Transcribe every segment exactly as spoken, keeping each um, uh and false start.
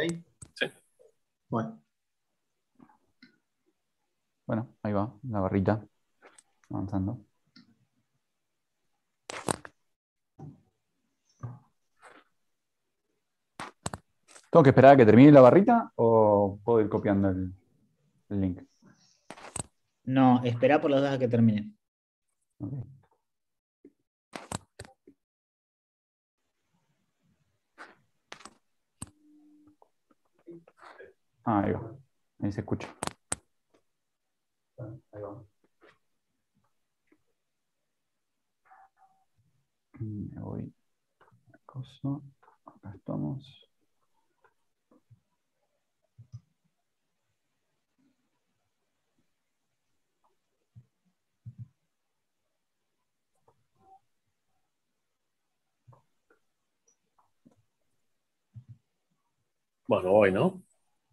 ¿Okay? Sí. Bueno. Bueno, ahí va, la barrita avanzando. ¿Tengo que esperar a que termine la barrita o puedo ir copiando el, el link? No, espera por las dos a que termine. Okay. Ah, ahí va. Ahí se escucha. Ahí va. Me voy. Cosa. Acá estamos. Bueno, voy, ¿no?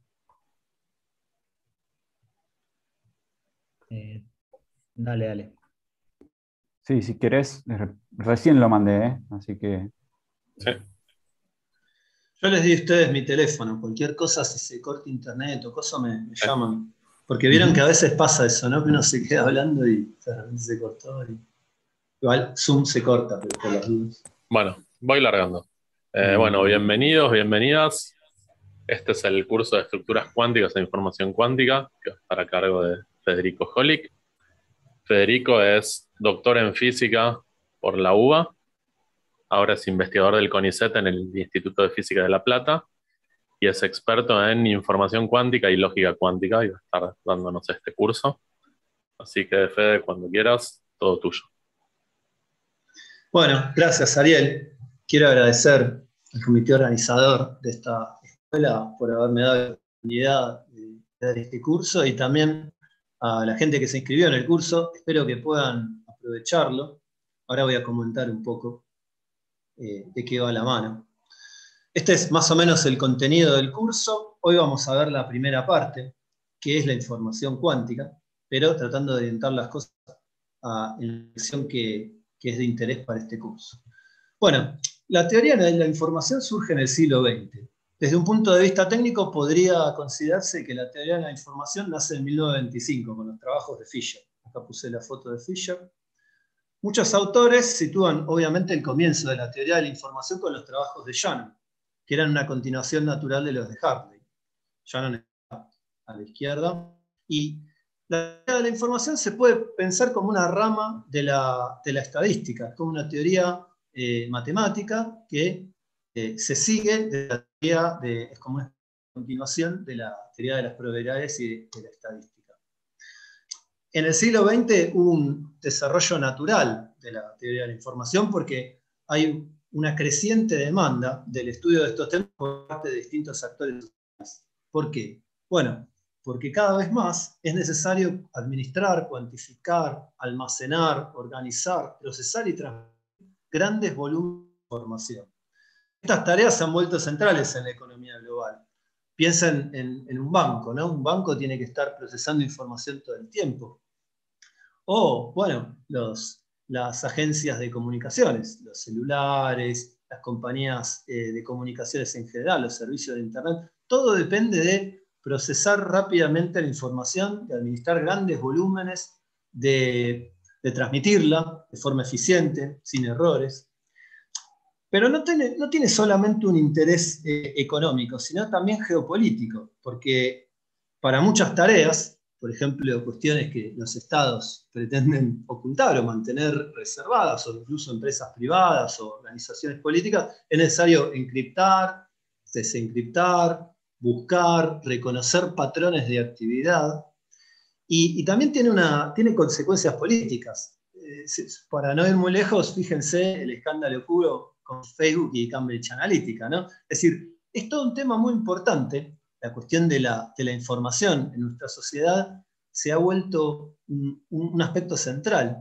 Eh, dale, dale. Sí, si querés, re- recién lo mandé, ¿eh? Así que. Sí. Yo les di a ustedes mi teléfono. Cualquier cosa, si se corta internet o cosa, me, me llaman. Porque vieron Ujú. que a veces pasa eso, ¿no? Que uno se queda hablando y de repente se cortó. Y... Igual Zoom se corta, pero por las dudas. Bueno, voy largando. Eh, bueno, bienvenidos, bienvenidas. Este es el curso de estructuras cuánticas e información cuántica, que va a estar a cargo de Federico Holick. Federico es doctor en física por la U B A. Ahora es investigador del CONICET en el Instituto de Física de La Plata. Y es experto en información cuántica y lógica cuántica. Y va a estar dándonos este curso. Así que, Fede, cuando quieras, todo tuyo. Bueno, gracias, Ariel. Quiero agradecer al comité organizador de esta escuela por haberme dado la oportunidad de dar este curso y también a la gente que se inscribió en el curso. Espero que puedan aprovecharlo. Ahora voy a comentar un poco eh, de qué va la mano. Este es más o menos el contenido del curso. Hoy vamos a ver la primera parte, que es la información cuántica, pero tratando de orientar las cosas a la dirección que, que es de interés para este curso. Bueno, la teoría de la información surge en el siglo veinte. Desde un punto de vista técnico, podría considerarse que la teoría de la información nace en mil novecientos veinticinco con los trabajos de Fisher. Acá puse la foto de Fisher. Muchos autores sitúan, obviamente, el comienzo de la teoría de la información con los trabajos de Shannon, que eran una continuación natural de los de Hartley. Shannon está a la izquierda. Y la teoría de la información se puede pensar como una rama de la, de la estadística, como una teoría eh, matemática que eh, se sigue de la teoría, de, es como una continuación de la teoría de las probabilidades y de, de la estadística. En el siglo veinte hubo un desarrollo natural de la teoría de la información porque hay una creciente demanda del estudio de estos temas por parte de distintos actores sociales. ¿Por qué? Bueno, porque cada vez más es necesario administrar, cuantificar, almacenar, organizar, procesar y transmitir grandes volúmenes de información. Estas tareas se han vuelto centrales en la economía global. Piensen en, en un banco, ¿no? Un banco tiene que estar procesando información todo el tiempo. O, bueno, los, las agencias de comunicaciones, los celulares, las compañías eh, de comunicaciones en general, los servicios de Internet, todo depende de procesar rápidamente la información, de administrar grandes volúmenes, de, de transmitirla de forma eficiente, sin errores. Pero no tiene, no tiene solamente un interés eh, económico, sino también geopolítico, porque para muchas tareas, por ejemplo, cuestiones que los estados pretenden ocultar o mantener reservadas, o incluso empresas privadas o organizaciones políticas, es necesario encriptar, desencriptar, buscar, reconocer patrones de actividad, y, y también tiene, una, tiene consecuencias políticas. Eh, para no ir muy lejos, fíjense el escándalo puro con Facebook y Cambridge Analytica, ¿no? Es decir, es todo un tema muy importante. La cuestión de la, de la información en nuestra sociedad se ha vuelto un, un aspecto central.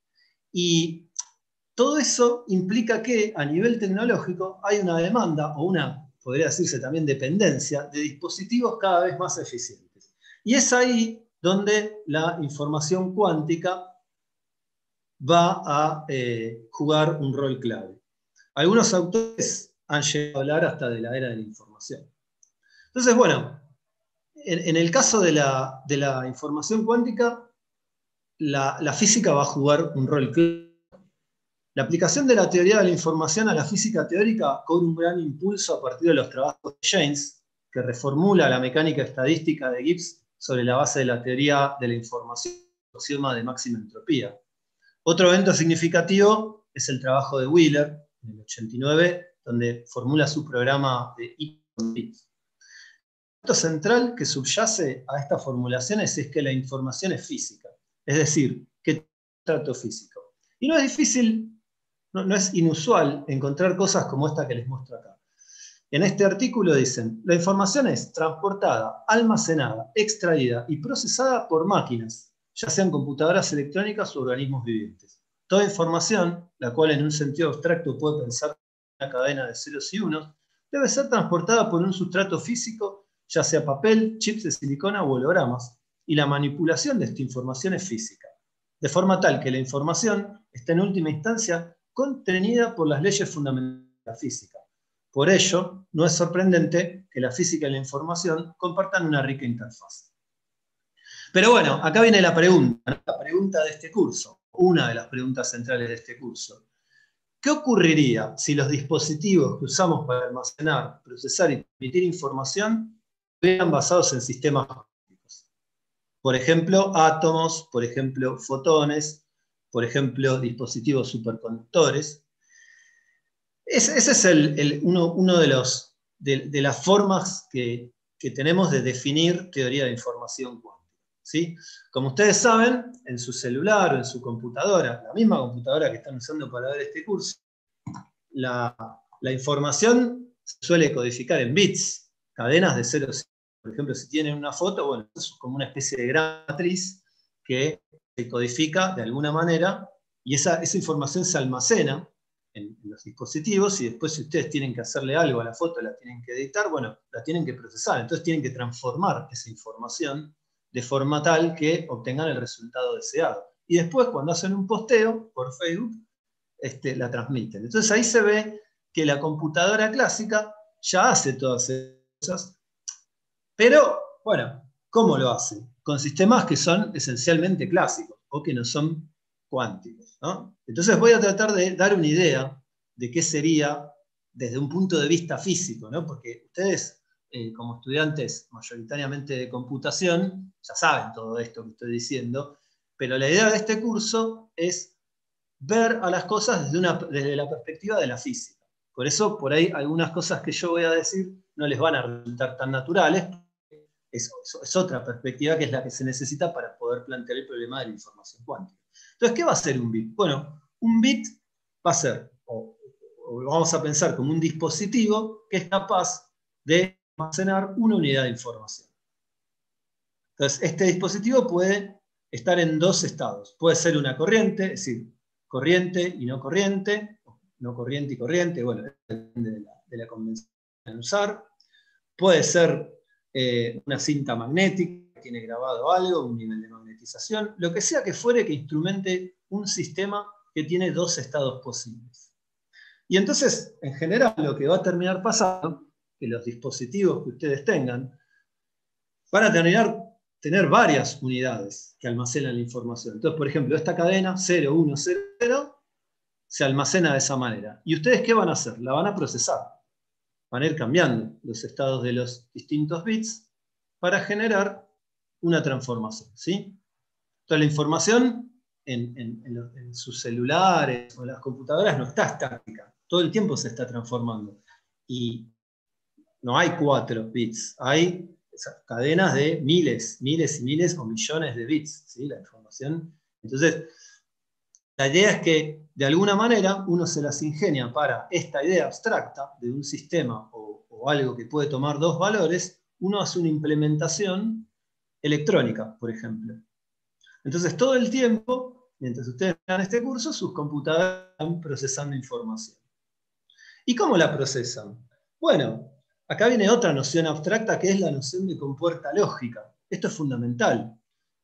Y todo eso implica que a nivel tecnológico hay una demanda, o una, podría decirse también dependencia, de dispositivos cada vez más eficientes. Y es ahí donde la información cuántica va a eh, jugar un rol clave. Algunos autores han llegado a hablar hasta de la era de la información. Entonces, bueno, en, en el caso de la, de la información cuántica, la, la física va a jugar un rol clave. La aplicación de la teoría de la información a la física teórica cobra un gran impulso a partir de los trabajos de James, que reformula la mecánica estadística de Gibbs sobre la base de la teoría de la información, axioma de máxima entropía. Otro evento significativo es el trabajo de Wheeler, en el ochenta y nueve, donde formula su programa de bits. El punto central que subyace a estas formulaciones es que la información es física, es decir, que tiene un trato físico. Y no es difícil, no, no es inusual encontrar cosas como esta que les muestro acá. En este artículo dicen, la información es transportada, almacenada, extraída y procesada por máquinas, ya sean computadoras electrónicas o organismos vivientes. Toda información, la cual en un sentido abstracto puede pensar en una cadena de ceros y unos, debe ser transportada por un sustrato físico, ya sea papel, chips de silicona o hologramas, y la manipulación de esta información es física, de forma tal que la información está en última instancia contenida por las leyes fundamentales de la física. Por ello, no es sorprendente que la física y la información compartan una rica interfaz. Pero bueno, acá viene la pregunta, ¿no? La pregunta de este curso, una de las preguntas centrales de este curso. ¿Qué ocurriría si los dispositivos que usamos para almacenar, procesar y transmitir información estuvieran basados en sistemas cuánticos? Por ejemplo, átomos, por ejemplo, fotones, por ejemplo, dispositivos superconductores. Ese, ese es el, el, uno, uno de, los, de, de las formas que, que tenemos de definir teoría de información cuántica, ¿sí? Como ustedes saben, en su celular o en su computadora, la misma computadora que están usando para ver este curso, la, la información se suele codificar en bits, cadenas de ceros. Por ejemplo, si tienen una foto, bueno, es como una especie de gran matriz que se codifica de alguna manera y esa, esa información se almacena en, en los dispositivos y después si ustedes tienen que hacerle algo a la foto, la tienen que editar, bueno, la tienen que procesar. Entonces tienen que transformar esa información de forma tal que obtengan el resultado deseado. Y después, cuando hacen un posteo por Facebook, este, la transmiten. Entonces ahí se ve que la computadora clásica ya hace todas esas cosas, pero, bueno, ¿cómo lo hace? Con sistemas que son esencialmente clásicos o que no son cuánticos, ¿no? Entonces voy a tratar de dar una idea de qué sería desde un punto de vista físico, ¿no? Porque ustedes, eh, como estudiantes mayoritariamente de computación, ya saben todo esto que estoy diciendo, pero la idea de este curso es ver a las cosas desde, una, desde la perspectiva de la física. Por eso, por ahí, algunas cosas que yo voy a decir no les van a resultar tan naturales. Es, es otra perspectiva que es la que se necesita para poder plantear el problema de la información cuántica. Entonces, ¿qué va a ser un bit? Bueno, un bit va a ser, o, o lo vamos a pensar como un dispositivo que es capaz de almacenar una unidad de información. Entonces, este dispositivo puede estar en dos estados. Puede ser una corriente, es decir, corriente y no corriente, no corriente y corriente, bueno, depende de la, de la convención de usar. Puede ser eh, una cinta magnética que tiene grabado algo, un nivel de magnetización, lo que sea que fuere que instrumente un sistema que tiene dos estados posibles. Y entonces, en general, lo que va a terminar pasando, que los dispositivos que ustedes tengan van a terminar tener varias unidades que almacenan la información. Entonces, por ejemplo, esta cadena cero, uno, cero, cero se almacena de esa manera. ¿Y ustedes qué van a hacer? La van a procesar. Van a ir cambiando los estados de los distintos bits para generar una transformación, ¿sí? Entonces la información en, en, en, los, en sus celulares o en las computadoras no está estática. Todo el tiempo se está transformando. Y no hay cuatro bits, hay cadenas de miles, miles y miles o millones de bits, ¿sí? La información. Entonces, la idea es que, de alguna manera, uno se las ingenia para esta idea abstracta de un sistema o, o algo que puede tomar dos valores, uno hace una implementación electrónica, por ejemplo. Entonces, todo el tiempo, mientras ustedes vean este curso, sus computadoras están procesando información. ¿Y cómo la procesan? Bueno, acá viene otra noción abstracta que es la noción de compuerta lógica. Esto es fundamental.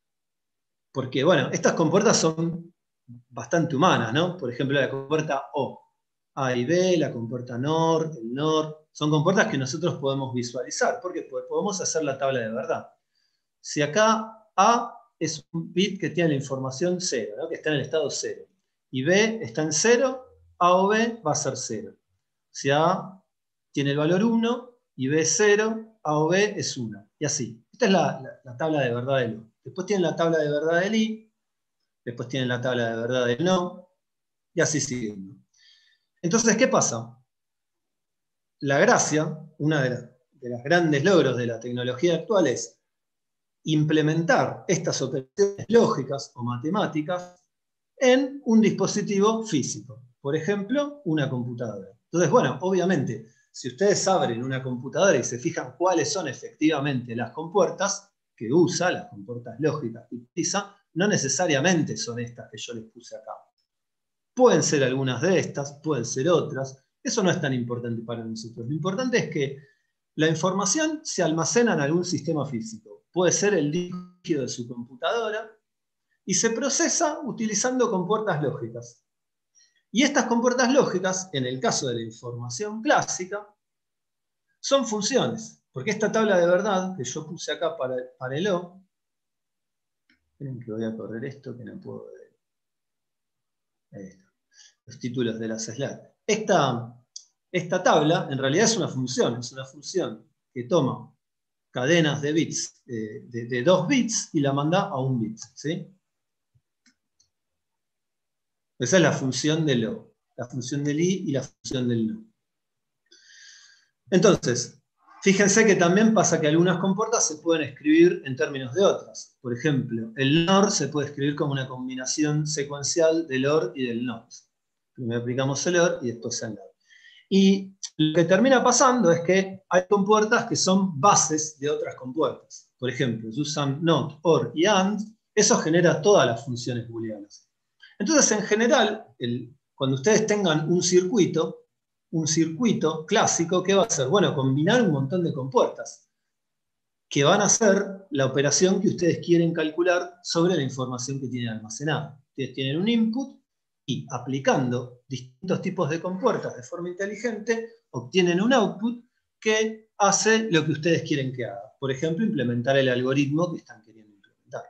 Porque, bueno, estas compuertas son bastante humanas, ¿no? Por ejemplo, la compuerta O, A y B, la compuerta NOR, el NOR, son compuertas que nosotros podemos visualizar, porque podemos hacer la tabla de verdad. Si acá A es un bit que tiene la información cero, ¿no? Que está en el estado cero, y B está en cero, A o B va a ser cero. Si A tiene el valor uno y B es cero, A o B es uno, y así. Esta es la, la, la tabla de verdad del O. Después tienen la tabla de verdad del I, después tienen la tabla de verdad del no, y así siguiendo. Entonces, ¿qué pasa? La gracia, una de, la, de los grandes logros de la tecnología actual es implementar estas operaciones lógicas o matemáticas en un dispositivo físico. Por ejemplo, una computadora. Entonces, bueno, obviamente, si ustedes abren una computadora y se fijan cuáles son efectivamente las compuertas que usa, las compuertas lógicas que utiliza, no necesariamente son estas que yo les puse acá. Pueden ser algunas de estas, pueden ser otras. Eso no es tan importante para nosotros. Lo importante es que la información se almacena en algún sistema físico. Puede ser el disco rígido de su computadora y se procesa utilizando compuertas lógicas. Y estas compuertas lógicas, en el caso de la información clásica, son funciones. Porque esta tabla de verdad que yo puse acá para, para el O, esperen que voy a correr esto que no puedo ver. Ahí está. Los títulos de las slides. Esta, esta tabla en realidad es una función, es una función que toma cadenas de bits, eh, de, de dos bits y la manda a un bit. ¿Sí? Esa es la función del O, la función del I y la función del no. Entonces, fíjense que también pasa que algunas compuertas se pueden escribir en términos de otras. Por ejemplo, el N O R se puede escribir como una combinación secuencial del O R y del N O R. Primero aplicamos el O R y después el N O R. Y lo que termina pasando es que hay compuertas que son bases de otras compuertas. Por ejemplo, si usan NOT, OR y AND, eso genera todas las funciones booleanas. Entonces, en general, el, cuando ustedes tengan un circuito, un circuito clásico, ¿qué va a hacer? Bueno, combinar un montón de compuertas que van a hacer la operación que ustedes quieren calcular sobre la información que tienen almacenada. Ustedes tienen un input y aplicando distintos tipos de compuertas de forma inteligente, obtienen un output que hace lo que ustedes quieren que haga. Por ejemplo, implementar el algoritmo que están queriendo implementar.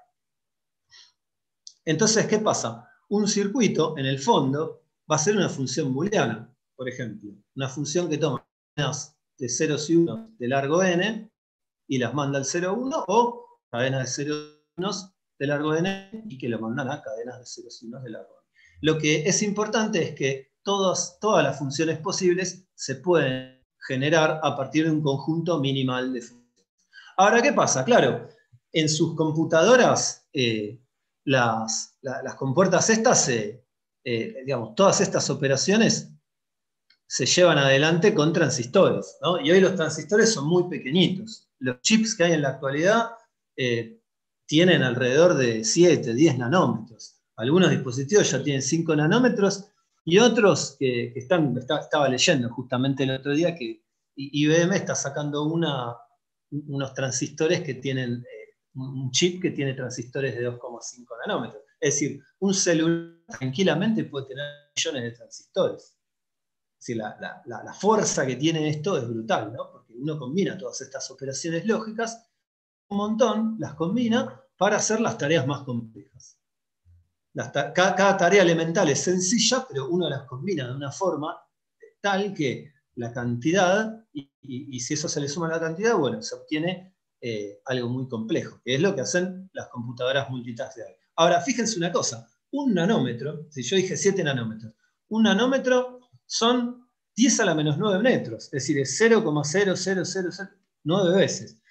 Entonces, ¿qué pasa? Un circuito, en el fondo, va a ser una función booleana. Por ejemplo, una función que toma cadenas de ceros y unos de largo n y las manda al cero uno, o cadenas de ceros y unos de largo n y que lo mandan a cadenas de ceros y unos de largo n. Lo que es importante es que todas, todas las funciones posibles se pueden generar a partir de un conjunto minimal de funciones. Ahora, ¿qué pasa? Claro, en sus computadoras, eh, las, la, las compuertas estas, eh, eh, digamos, todas estas operaciones se llevan adelante con transistores, ¿no? Y hoy los transistores son muy pequeñitos. Los chips que hay en la actualidad eh, tienen alrededor de siete, diez nanómetros. Algunos dispositivos ya tienen cinco nanómetros y otros que, que están, está, estaba leyendo justamente el otro día que I B M está sacando una, unos transistores que tienen, eh, un chip que tiene transistores de dos coma cinco nanómetros. Es decir, un celular tranquilamente puede tener millones de transistores. Es decir, la, la, la fuerza que tiene esto es brutal, ¿no? Porque uno combina todas estas operaciones lógicas, un montón, las combina para hacer las tareas más complejas. Las ta cada, cada tarea elemental es sencilla, pero uno las combina de una forma tal que la cantidad, y, y, y si eso se le suma a la cantidad, bueno, se obtiene eh, algo muy complejo, que es lo que hacen las computadoras multitask de hoy. Ahora, fíjense una cosa, un nanómetro, si yo dije siete nanómetros, un nanómetro son diez a la menos nueve metros, es decir, es cero coma cero cero cero cero nueve veces.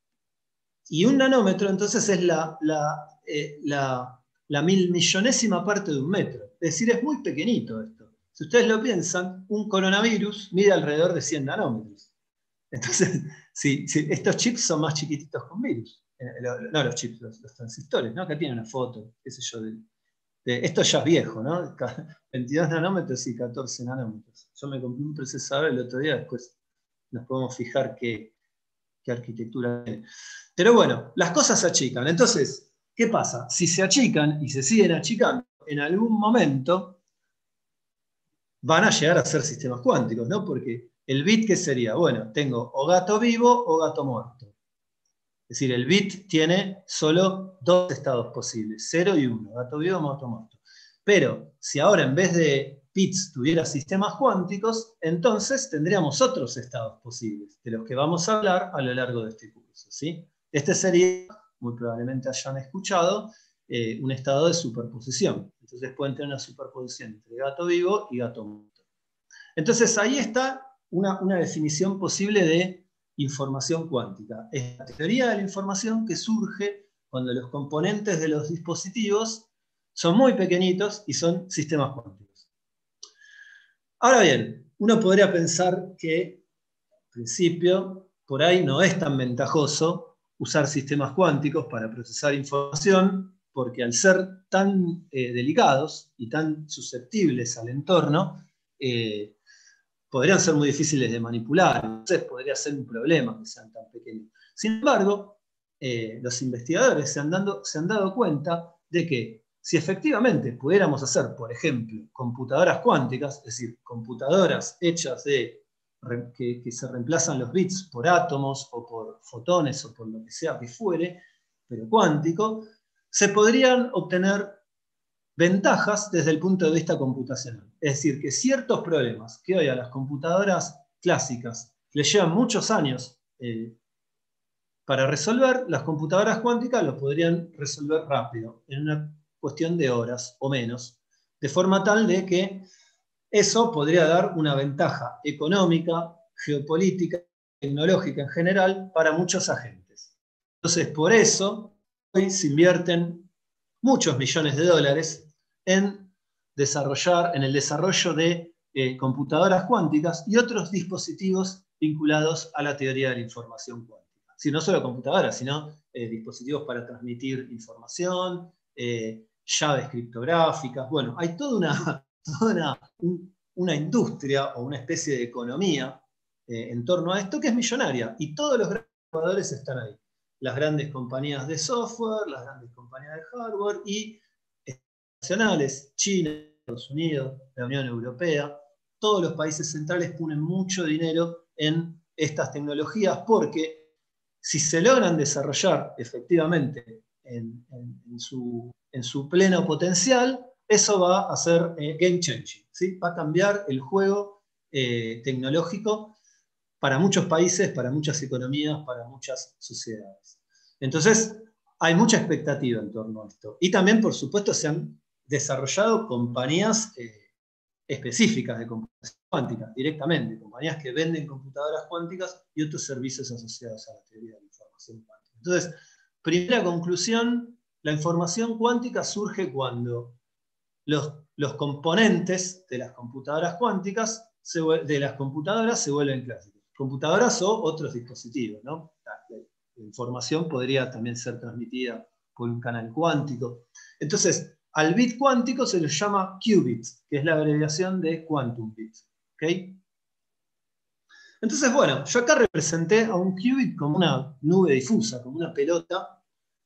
Y un nanómetro entonces es la, la, eh, la, la mil millonésima parte de un metro. Es decir, es muy pequeñito esto. Si ustedes lo piensan, un coronavirus mide alrededor de cien nanómetros. Entonces, sí, sí, estos chips son más chiquititos que un virus. Eh, no los chips, los, los transistores, ¿no? Acá tiene una foto, qué sé yo, de, de, esto ya es viejo, ¿no? veintidós nanómetros y catorce nanómetros. Yo me compré un procesador el otro día, después nos podemos fijar qué, qué arquitectura tiene. Pero bueno, las cosas se achican. Entonces, ¿qué pasa? Si se achican y se siguen achicando, en algún momento van a llegar a ser sistemas cuánticos, ¿no? Porque ¿El bit qué sería? Bueno, tengo o gato vivo o gato muerto. Es decir, el bit tiene solo dos estados posibles, cero y uno, gato vivo o gato muerto. Pero si ahora en vez de bits tuviera sistemas cuánticos, entonces tendríamos otros estados posibles, de los que vamos a hablar a lo largo de este curso, ¿sí? Este sería, muy probablemente hayan escuchado, eh, un estado de superposición. Entonces pueden tener una superposición entre gato vivo y gato muerto. Entonces ahí está una, una definición posible de información cuántica. Es la teoría de la información que surge cuando los componentes de los dispositivos son muy pequeñitos y son sistemas cuánticos. Ahora bien, uno podría pensar que, en principio, por ahí no es tan ventajoso usar sistemas cuánticos para procesar información, porque al ser tan eh, delicados y tan susceptibles al entorno, eh, podrían ser muy difíciles de manipular, entonces podría ser un problema que sean tan pequeños. Sin embargo, eh, los investigadores se han, dando, se han dado cuenta de que si efectivamente pudiéramos hacer, por ejemplo, computadoras cuánticas, es decir, computadoras hechas de que, que se reemplazan los bits por átomos o por fotones o por lo que sea que fuere, pero cuántico, se podrían obtener ventajas desde el punto de vista computacional. Es decir, que ciertos problemas que hoy a las computadoras clásicas les llevan muchos años eh, para resolver, las computadoras cuánticas lo podrían resolver rápido, en una cuestión de horas o menos, de forma tal de que eso podría dar una ventaja económica, geopolítica, tecnológica en general para muchos agentes. Entonces, por eso, hoy se invierten muchos millones de dólares en desarrollar, en el desarrollo de eh, computadoras cuánticas y otros dispositivos vinculados a la teoría de la información cuántica. Sí, no solo computadoras, sino eh, dispositivos para transmitir información, eh, llaves criptográficas. Bueno, hay toda una, toda una, un, una industria o una especie de economía eh, en torno a esto que es millonaria, y todos los grandes jugadores están ahí. Las grandes compañías de software, las grandes compañías de hardware y nacionales, China, Estados Unidos, la Unión Europea, todos los países centrales ponen mucho dinero en estas tecnologías porque si se logran desarrollar efectivamente en, en, en, su, en su pleno potencial, eso va a ser eh, game changing, ¿sí? Va a cambiar el juego eh, tecnológico para muchos países, para muchas economías, para muchas sociedades. Entonces, hay mucha expectativa en torno a esto. Y también, por supuesto, se han desarrollado compañías eh, específicas de computación cuántica, directamente, compañías que venden computadoras cuánticas y otros servicios asociados a la teoría de la información cuántica. Entonces, primera conclusión, la información cuántica surge cuando los, los componentes de las computadoras cuánticas, se, de las computadoras se vuelven clásicos. Computadoras o otros dispositivos, ¿no? La, la información podría también ser transmitida por un canal cuántico. Entonces, al bit cuántico se le llama qubit, que es la abreviación de quantum bit. ¿Okay? Entonces, bueno, yo acá representé a un qubit como una nube difusa, como una pelota.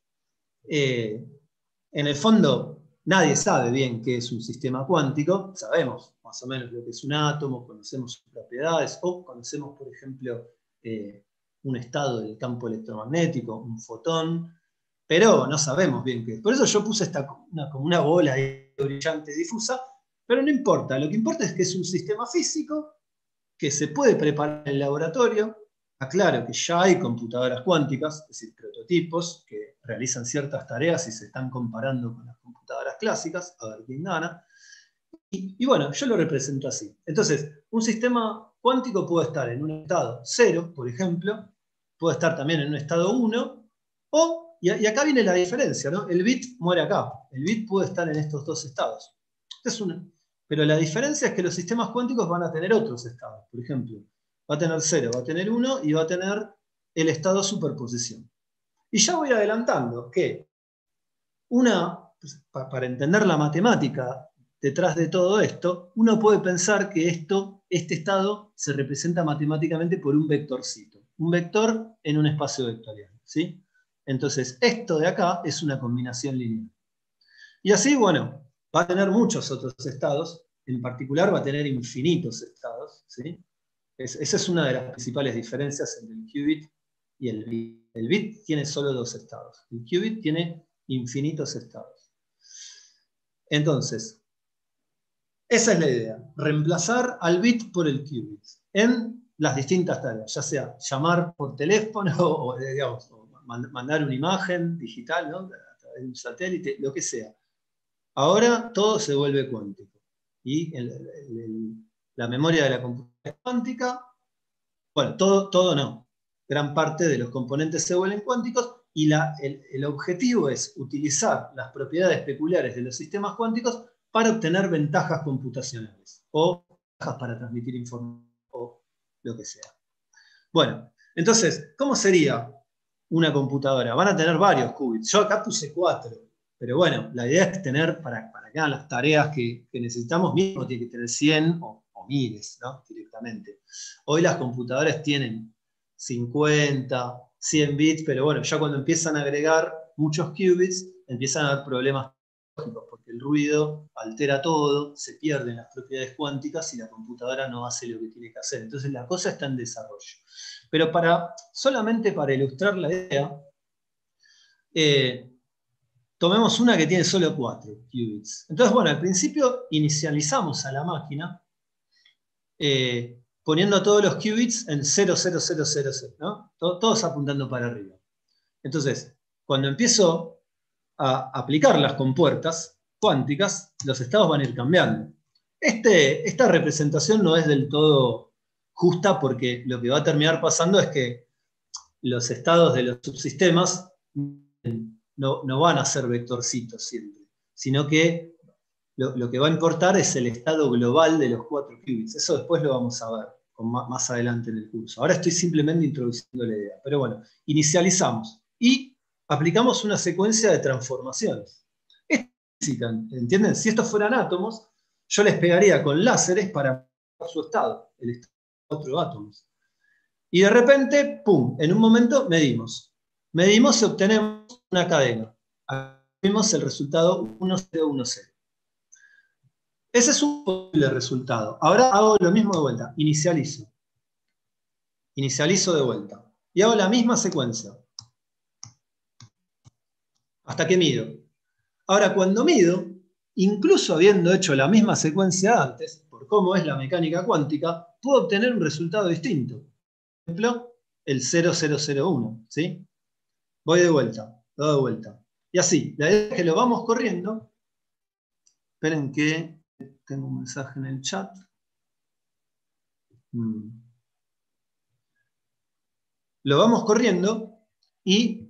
Eh, en el fondo, nadie sabe bien qué es un sistema cuántico. Sabemos más o menos lo que es un átomo, conocemos sus propiedades, o conocemos, por ejemplo, eh, un estado del campo electromagnético, un fotón, pero no sabemos bien qué es. Por eso yo puse esta una, como una bola ahí brillante, difusa, pero no importa. Lo que importa es que es un sistema físico que se puede preparar en el laboratorio. Aclaro que ya hay computadoras cuánticas, es decir, prototipos que realizan ciertas tareas y se están comparando con las computadoras clásicas, a ver quién gana. Y, y bueno, yo lo represento así. Entonces, un sistema cuántico puede estar en un estado cero, por ejemplo, puede estar también en un estado uno, o Y, y acá viene la diferencia, ¿no? El bit muere acá. El bit puede estar en estos dos estados. Es una, pero la diferencia es que los sistemas cuánticos van a tener otros estados. Por ejemplo, va a tener cero, va a tener uno y va a tener el estado superposición. Y ya voy adelantando que una, para entender la matemática detrás de todo esto, uno puede pensar que esto, este estado se representa matemáticamente por un vectorcito. Un vector en un espacio vectorial, ¿sí? Entonces, esto de acá es una combinación lineal. Y así, bueno, va a tener muchos otros estados, en particular va a tener infinitos estados, ¿sí? Es, esa es una de las principales diferencias entre el qubit y el bit. El bit tiene solo dos estados. El qubit tiene infinitos estados. Entonces, esa es la idea. Reemplazar al bit por el qubit en las distintas tareas, ya sea llamar por teléfono o, digamos, o mandar una imagen digital, ¿no? A través de un satélite, lo que sea. Ahora todo se vuelve cuántico. Y el, el, el, la memoria de la computadora cuántica, bueno, todo, todo no. Gran parte de los componentes se vuelven cuánticos y la, el, el objetivo es utilizar las propiedades peculiares de los sistemas cuánticos para obtener ventajas computacionales o ventajas para transmitir información o lo que sea. Bueno, entonces, ¿cómo sería una computadora? Van a tener varios qubits. Yo acá puse cuatro, pero bueno, la idea es tener, para, para que hagan las tareas que, que necesitamos, mínimo tiene que tener cien o, o miles, ¿no? Directamente. Hoy las computadoras tienen cincuenta, cien bits, pero bueno, ya cuando empiezan a agregar muchos qubits, empiezan a haber problemas lógicos, porque el ruido altera todo, se pierden las propiedades cuánticas y la computadora no hace lo que tiene que hacer. Entonces la cosa está en desarrollo. Pero para, solamente para ilustrar la idea, eh, tomemos una que tiene solo cuatro qubits. Entonces, bueno, al principio inicializamos a la máquina eh, poniendo todos los qubits en cero, cero, cero, cero, cero, ¿no? Todos apuntando para arriba. Entonces, cuando empiezo a aplicar las compuertas cuánticas, los estados van a ir cambiando. Este, esta representación no es del todo justa porque lo que va a terminar pasando es que los estados de los subsistemas no, no van a ser vectorcitos siempre, sino que lo, lo que va a importar es el estado global de los cuatro qubits. Eso después lo vamos a ver con más, más adelante en el curso. Ahora estoy simplemente introduciendo la idea. Pero bueno, inicializamos y aplicamos una secuencia de transformaciones. ¿Entienden? Si estos fueran átomos, yo les pegaría con láseres para su estado, el estado de cuatro átomos. Y de repente, pum, en un momento medimos. Medimos y obtenemos una cadena. Aquí vemos el resultado uno cero uno cero. Ese es un posible resultado. Ahora hago lo mismo de vuelta. Inicializo. Inicializo de vuelta. Y hago la misma secuencia. Hasta que mido. Ahora, cuando mido, incluso habiendo hecho la misma secuencia antes, por cómo es la mecánica cuántica, puedo obtener un resultado distinto. Por ejemplo, el cero cero cero uno. ¿Sí? Voy de vuelta, lo doy de vuelta. Y así, la idea es que lo vamos corriendo. Esperen que tengo un mensaje en el chat. Hmm. Lo vamos corriendo y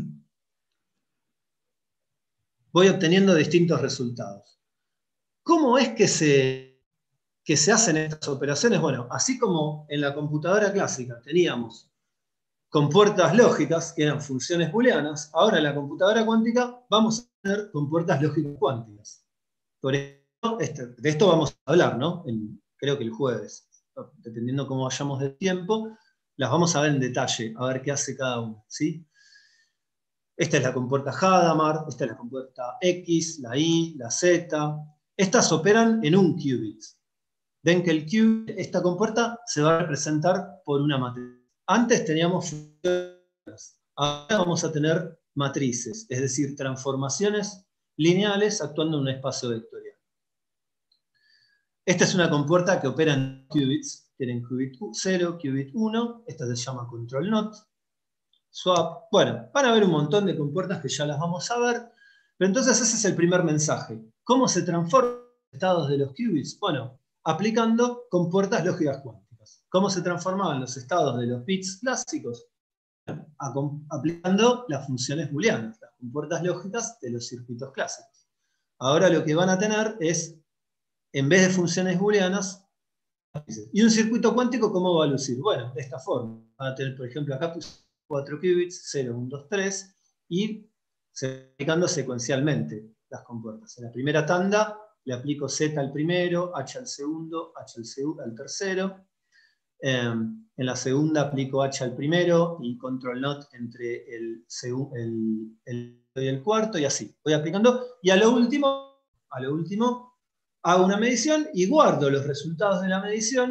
voy obteniendo distintos resultados. ¿Cómo es que se, que se hacen estas operaciones? Bueno, así como en la computadora clásica teníamos compuertas lógicas, que eran funciones booleanas, ahora en la computadora cuántica vamos a tener compuertas lógicas cuánticas. Por eso, este, de esto vamos a hablar, ¿no? En, creo que el jueves, dependiendo cómo vayamos de tiempo, las vamos a ver en detalle, a ver qué hace cada uno, ¿sí? Esta es la compuerta Hadamard, esta es la compuerta X, la Y, la Z. Estas operan en un qubit. Ven que el qubit, esta compuerta se va a representar por una matriz. Antes teníamos funciones, ahora vamos a tener matrices, es decir, transformaciones lineales actuando en un espacio vectorial. Esta es una compuerta que opera en qubits, tienen qubit cero, qubit uno, esta se llama control not, swap. Bueno, van a ver un montón de compuertas que ya las vamos a ver, pero entonces ese es el primer mensaje. ¿Cómo se transforman los estados de los qubits? Bueno, aplicando compuertas lógicas cuánticas. ¿Cómo se transformaban los estados de los bits clásicos? Aplicando las funciones booleanas, las compuertas lógicas de los circuitos clásicos. Ahora lo que van a tener es, en vez de funciones booleanas, ¿y un circuito cuántico cómo va a lucir? Bueno, de esta forma. Van a tener, por ejemplo, acá puse cuatro qubits, cero, uno, dos, tres, y se aplicando secuencialmente las compuertas. En la primera tanda le aplico Z al primero, H al segundo, H al, segundo, al tercero. Eh, en la segunda aplico H al primero y control not entre el, el, el, y el cuarto, y así. Voy aplicando, y a lo último, a lo último hago una medición y guardo los resultados de la medición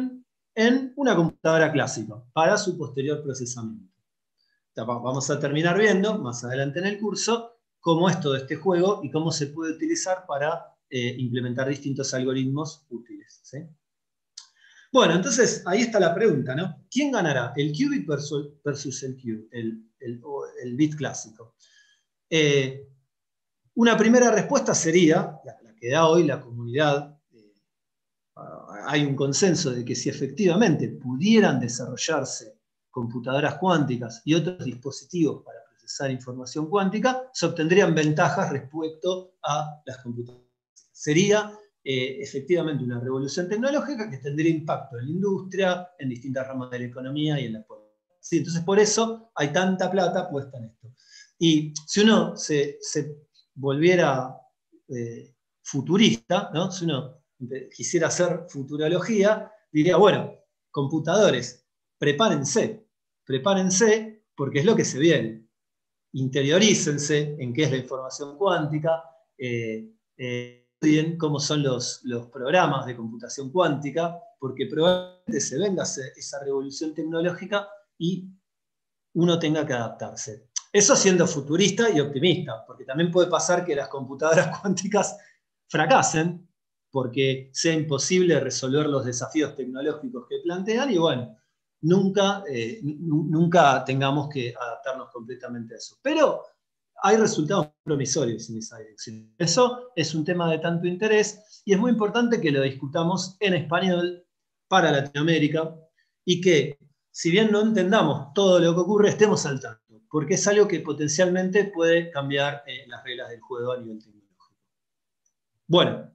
en una computadora clásica para su posterior procesamiento. Vamos a terminar viendo más adelante en el curso cómo es todo este juego y cómo se puede utilizar para eh, implementar distintos algoritmos útiles, ¿sí? Bueno, entonces ahí está la pregunta, ¿no? ¿Quién ganará? ¿El qubit versus, versus el qubit, el, el, el bit clásico? Eh, una primera respuesta sería, la, la que da hoy la comunidad, eh, hay un consenso de que si efectivamente pudieran desarrollarse computadoras cuánticas y otros dispositivos para procesar información cuántica, se obtendrían ventajas respecto a las computadoras. Sería eh, efectivamente una revolución tecnológica que tendría impacto en la industria, en distintas ramas de la economía y en la política. ¿Sí? Entonces, por eso hay tanta plata puesta en esto. Y si uno se, se volviera eh, futurista, ¿no? Si uno quisiera hacer futurología, diría, bueno, computadores, prepárense, prepárense porque es lo que se viene. Interiorícense en qué es la información cuántica, eh, eh, estudien cómo son los, los programas de computación cuántica, porque probablemente se venga esa revolución tecnológica y uno tenga que adaptarse. Eso siendo futurista y optimista, porque también puede pasar que las computadoras cuánticas fracasen, porque sea imposible resolver los desafíos tecnológicos que plantean, y bueno, nunca, eh, nunca tengamos que adaptarnos completamente a eso. Pero hay resultados promisorios en esa dirección. Eso es un tema de tanto interés, y es muy importante que lo discutamos en español para Latinoamérica, y que, si bien no entendamos todo lo que ocurre, estemos al tanto, porque es algo que potencialmente puede cambiar eh, las reglas del juego a nivel tecnológico. Bueno,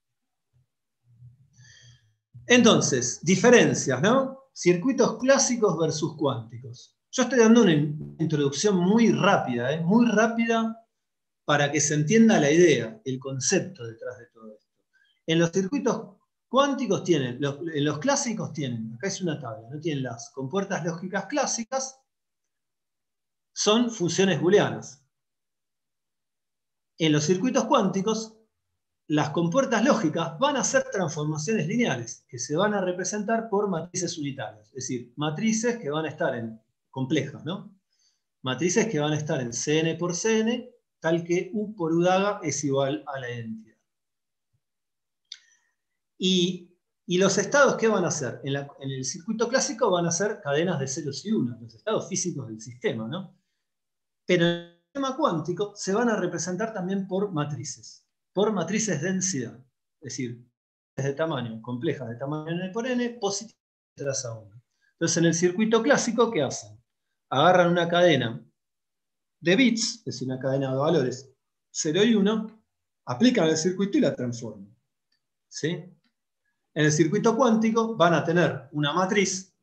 entonces, diferencias, ¿no? Circuitos clásicos versus cuánticos. Yo estoy dando una introducción muy rápida, ¿eh? muy rápida para que se entienda la idea, el concepto detrás de todo esto. En los circuitos cuánticos tienen, los, en los clásicos tienen, acá es una tabla, ¿no? Tienen las compuertas lógicas clásicas, son funciones booleanas. En los circuitos cuánticos, las compuertas lógicas van a ser transformaciones lineales, que se van a representar por matrices unitarias, es decir, matrices que van a estar en complejas, ¿no? Matrices que van a estar en Cn por Cn, tal que U por U daga es igual a la identidad. Y, y los estados, ¿qué van a hacer? En, la, en el circuito clásico van a ser cadenas de ceros y unos, los estados físicos del sistema, ¿no? Pero en el sistema cuántico se van a representar también por matrices, por matrices densidad, es decir, de tamaño, complejas de tamaño n por n, positivas tras a uno. Entonces, en el circuito clásico, ¿qué hacen? Agarran una cadena de bits, es decir, una cadena de valores cero y uno, aplican el circuito y la transforman. ¿Sí? En el circuito cuántico van a tener una matriz,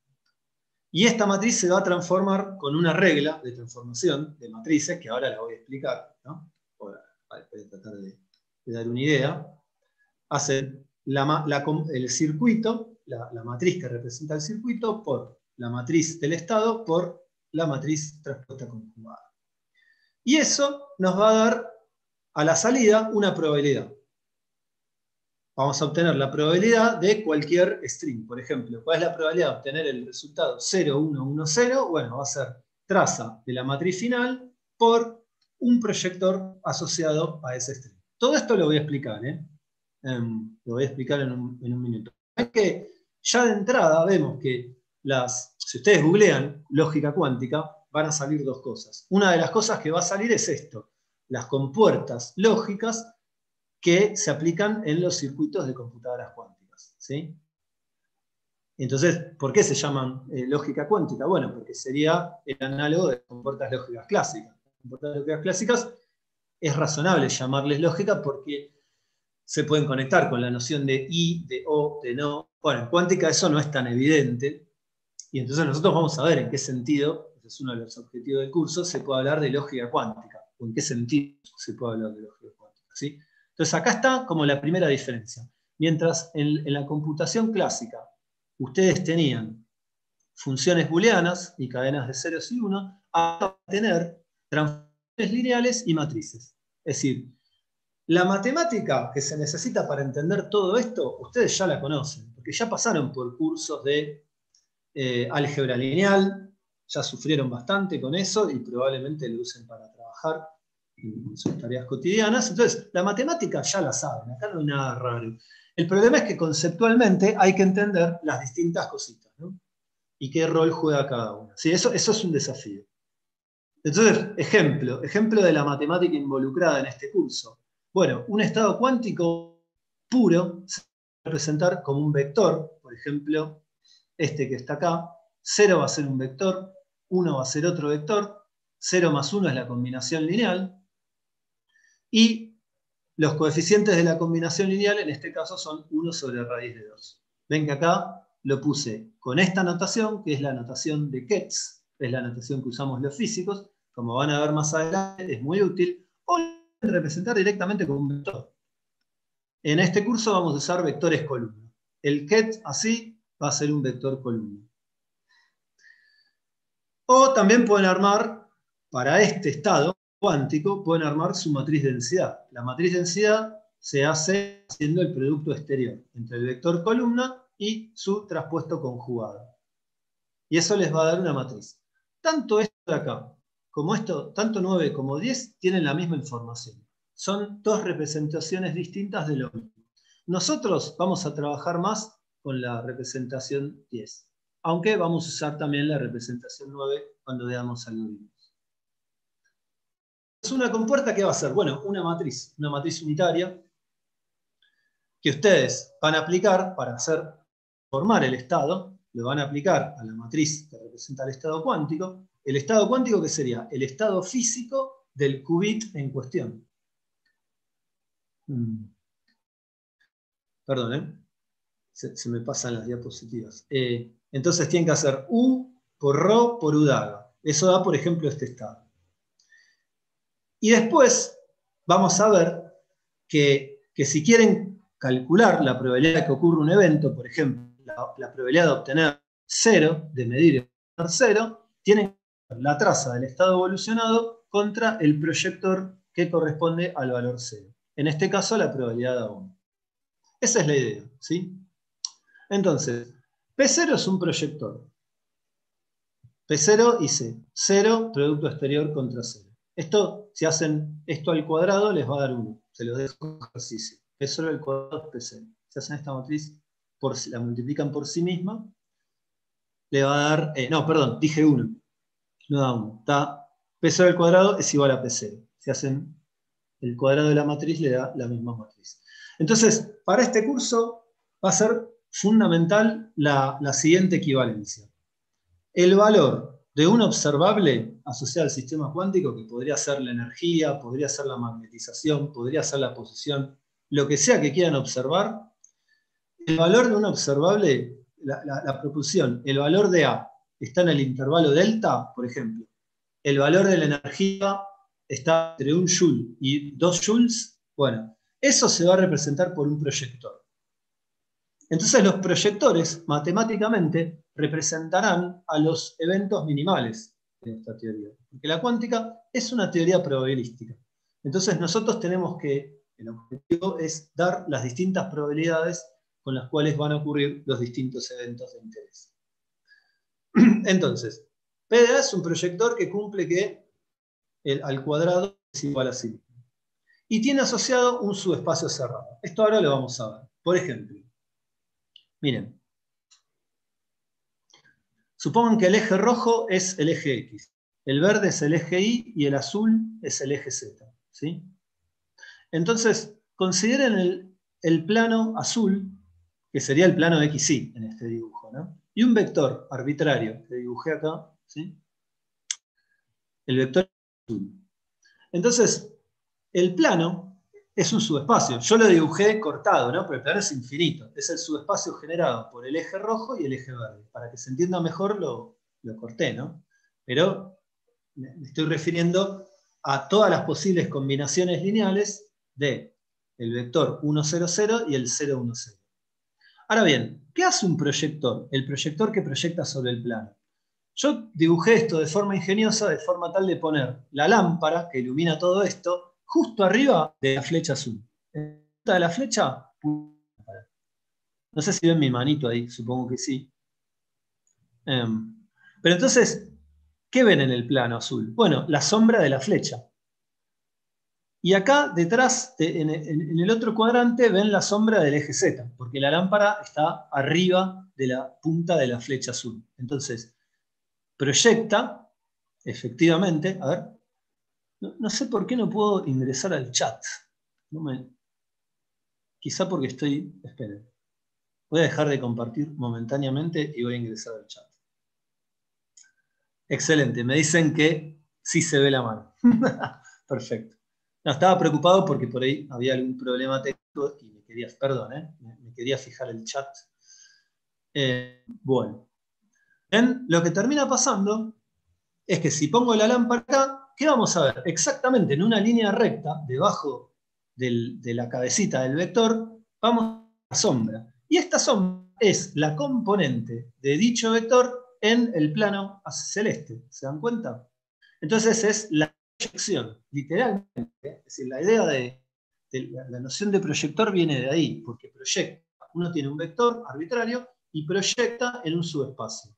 y esta matriz se va a transformar con una regla de transformación de matrices, que ahora la voy a explicar, ¿no? Voy a tratar de, de dar una idea. Hacen la, la, el circuito, la, la matriz que representa el circuito, por la matriz del estado, por la matriz transpuesta conjugada. Y eso nos va a dar a la salida una probabilidad. Vamos a obtener la probabilidad de cualquier string. Por ejemplo, ¿cuál es la probabilidad de obtener el resultado cero, uno, uno, cero? Bueno, va a ser traza de la matriz final por un proyector asociado a ese string. Todo esto lo voy a explicar, ¿eh? Um, lo voy a explicar en un, en un minuto. Es que ya de entrada vemos que las, si ustedes googlean lógica cuántica, van a salir dos cosas. Una de las cosas que va a salir es esto, las compuertas lógicas que se aplican en los circuitos de computadoras cuánticas, ¿sí? Entonces, ¿por qué se llaman eh, lógica cuántica? Bueno, porque sería el análogo de compuertas lógicas clásicas. Compuertas lógicas clásicas es razonable llamarles lógica porque se pueden conectar con la noción de y, de o, de no. Bueno, en cuántica eso no es tan evidente, y entonces nosotros vamos a ver en qué sentido, ese es uno de los objetivos del curso, se puede hablar de lógica cuántica, o en qué sentido se puede hablar de lógica cuántica, ¿sí? Entonces acá está como la primera diferencia. Mientras en, en la computación clásica ustedes tenían funciones booleanas y cadenas de ceros y unos, ahora van a tener transformaciones lineales y matrices. Es decir, la matemática que se necesita para entender todo esto, ustedes ya la conocen, porque que ya pasaron por cursos de eh, álgebra lineal, ya sufrieron bastante con eso y probablemente lo usen para trabajar en sus tareas cotidianas. Entonces, la matemática ya la saben, acá no hay nada raro. El problema es que conceptualmente hay que entender las distintas cositas, ¿no? Y qué rol juega cada una. Sí, eso, eso es un desafío. Entonces, ejemplo, ejemplo de la matemática involucrada en este curso. Bueno, un estado cuántico puro se puede representar como un vector, por ejemplo, este que está acá. cero va a ser un vector, uno va a ser otro vector, cero más uno es la combinación lineal, y los coeficientes de la combinación lineal en este caso son uno sobre raíz de dos. Ven que acá lo puse con esta notación, que es la notación de Ketz, es la notación que usamos los físicos, como van a ver más adelante, es muy útil, o lo pueden representar directamente como un vector. En este curso vamos a usar vectores columna. El Ketz así va a ser un vector columna. O también pueden armar, para este estado cuántico, pueden armar su matriz densidad. La matriz densidad se hace haciendo el producto exterior entre el vector columna y su traspuesto conjugado. Y eso les va a dar una matriz. Tanto esto de acá, como esto, tanto nueve como diez, tienen la misma información. Son dos representaciones distintas de lo mismo. Nosotros vamos a trabajar más con la representación diez. Aunque vamos a usar también la representación nueve cuando veamos algoritmos. Una compuerta, ¿qué va a ser? Bueno, una matriz, una matriz unitaria que ustedes van a aplicar para hacer, formar el estado, lo van a aplicar a la matriz que representa el estado cuántico. El estado cuántico, ¿qué sería? El estado físico del qubit en cuestión. Hmm. Perdón, ¿eh? Se, se me pasan las diapositivas. Eh, entonces tienen que hacer U por Rho por U daga. Eso da, por ejemplo, este estado. Y después vamos a ver que, que si quieren calcular la probabilidad de que ocurra un evento, por ejemplo, la, la probabilidad de obtener cero, de medir y obtener cero, tienen que ver la traza del estado evolucionado contra el proyector que corresponde al valor cero. En este caso, la probabilidad de A uno. Esa es la idea, ¿sí? Entonces, P cero es un proyector. P cero y C. cero, producto exterior contra cero. Esto, si hacen esto al cuadrado, les va a dar uno. Se los dejo como ejercicio. P cero al cuadrado es P cero. Si hacen esta matriz, por, la multiplican por sí misma, le va a dar... Eh, no, perdón, dije uno. No da uno. Está, P cero al cuadrado es igual a P cero. Si hacen el cuadrado de la matriz, le da la misma matriz. Entonces, para este curso va a ser fundamental la, la siguiente equivalencia. El valor de un observable asociado al sistema cuántico, que podría ser la energía, podría ser la magnetización, podría ser la posición, lo que sea que quieran observar, el valor de un observable, la, la, la proporción, el valor de A está en el intervalo delta, por ejemplo, el valor de la energía está entre un joule y dos joules, bueno, eso se va a representar por un proyector. Entonces los proyectores, matemáticamente, representarán a los eventos minimales en esta teoría. Porque la cuántica es una teoría probabilística. Entonces nosotros tenemos que, el objetivo es dar las distintas probabilidades con las cuales van a ocurrir los distintos eventos de interés. Entonces, P de A es un proyector que cumple que el, al cuadrado es igual a sí. Y tiene asociado un subespacio cerrado. Esto ahora lo vamos a ver. Por ejemplo, miren. Supongan que el eje rojo es el eje X, el verde es el eje Y y el azul es el eje Z. ¿Sí? Entonces, consideren el, el plano azul, que sería el plano X Y en este dibujo, ¿no? Y un vector arbitrario que dibujé acá, ¿sí? El vector azul. Entonces, el plano es un subespacio. Yo lo dibujé cortado, ¿no? Pero el plano es infinito. Es el subespacio generado por el eje rojo y el eje verde. Para que se entienda mejor lo, lo corté, ¿no? Pero me estoy refiriendo a todas las posibles combinaciones lineales de el vector uno, cero, cero y el cero, uno, cero. Ahora bien, ¿qué hace un proyector? El proyector que proyecta sobre el plano. Yo dibujé esto de forma ingeniosa, de forma tal de poner la lámpara que ilumina todo esto justo arriba de la flecha azul. En la punta de la flecha, no No sé si ven mi manito ahí, supongo que sí. Um, pero entonces, ¿qué ven en el plano azul? Bueno, la sombra de la flecha. Y acá detrás, en el otro cuadrante, ven la sombra del eje Z, porque la lámpara está arriba de la punta de la flecha azul. Entonces, proyecta, efectivamente, a ver, no, no sé por qué no puedo ingresar al chat. No me, quizá porque estoy, esperen, voy a dejar de compartir momentáneamente y voy a ingresar al chat. Excelente, me dicen que sí se ve la mano. Perfecto. No, estaba preocupado porque por ahí había algún problema técnico y me quería, perdón, ¿eh? me, me quería fijar el chat. Eh, bueno. ¿Ven? Lo que termina pasando es que si pongo la lámpara acá, ¿qué vamos a ver? Exactamente en una línea recta, debajo del, de la cabecita del vector, vamos a la sombra. Y esta sombra es la componente de dicho vector en el plano celeste. ¿Se dan cuenta? Entonces es la proyección, literalmente. Es decir, la idea de, de la, la noción de proyector viene de ahí, porque proyecta. Uno tiene un vector arbitrario y proyecta en un subespacio.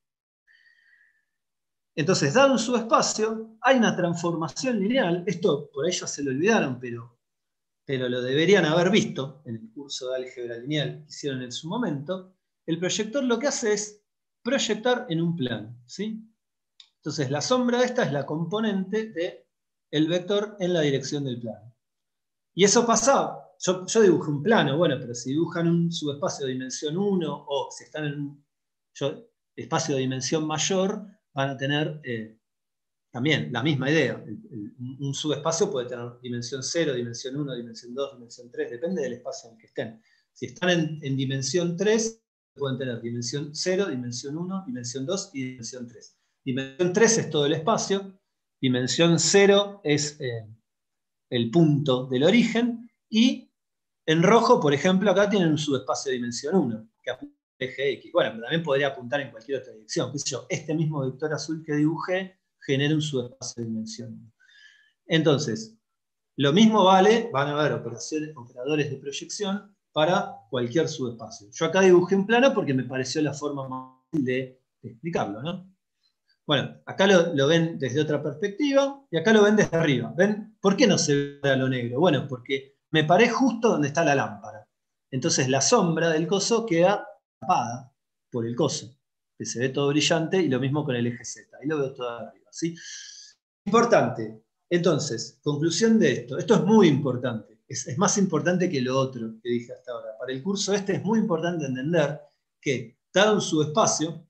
Entonces, dado un subespacio, hay una transformación lineal. Esto por ahí ya se lo olvidaron, pero, pero lo deberían haber visto en el curso de álgebra lineal que hicieron en su momento. El proyector lo que hace es proyectar en un plano, ¿sí? Entonces, la sombra de esta es la componente del vector en la dirección del plano. Y eso pasa, yo, yo dibujé un plano, bueno, pero si dibujan un subespacio de dimensión uno o si están en un yo, espacio de dimensión mayor, van a tener eh, también la misma idea. El, el, un subespacio puede tener dimensión cero, dimensión uno, dimensión dos, dimensión tres, depende del espacio en el que estén. Si están en, en dimensión tres, pueden tener dimensión cero, dimensión uno, dimensión dos y dimensión tres. Dimensión tres es todo el espacio, dimensión cero es eh, el punto del origen, y en rojo, por ejemplo, acá tienen un subespacio de dimensión uno, que apunta al eje X. Bueno, pero también podría apuntar en cualquier otra dirección. ¿Qué sé yo? Este mismo vector azul que dibujé genera un subespacio de dimensión uno. Entonces, lo mismo vale, van a haber operaciones, operadores de proyección para cualquier subespacio. Yo acá dibujé un plano porque me pareció la forma más fácil de, de explicarlo, ¿no? Bueno, acá lo, lo ven desde otra perspectiva y acá lo ven desde arriba. ¿Ven? ¿Por qué no se ve a lo negro? Bueno, porque me paré justo donde está la lámpara. Entonces la sombra del coso queda tapada por el coso, que se ve todo brillante, y lo mismo con el eje Z. Ahí lo veo todo arriba, ¿sí? Importante. Entonces, conclusión de esto. Esto es muy importante. Es, es más importante que lo otro que dije hasta ahora. Para el curso este es muy importante entender que, dado un subespacio,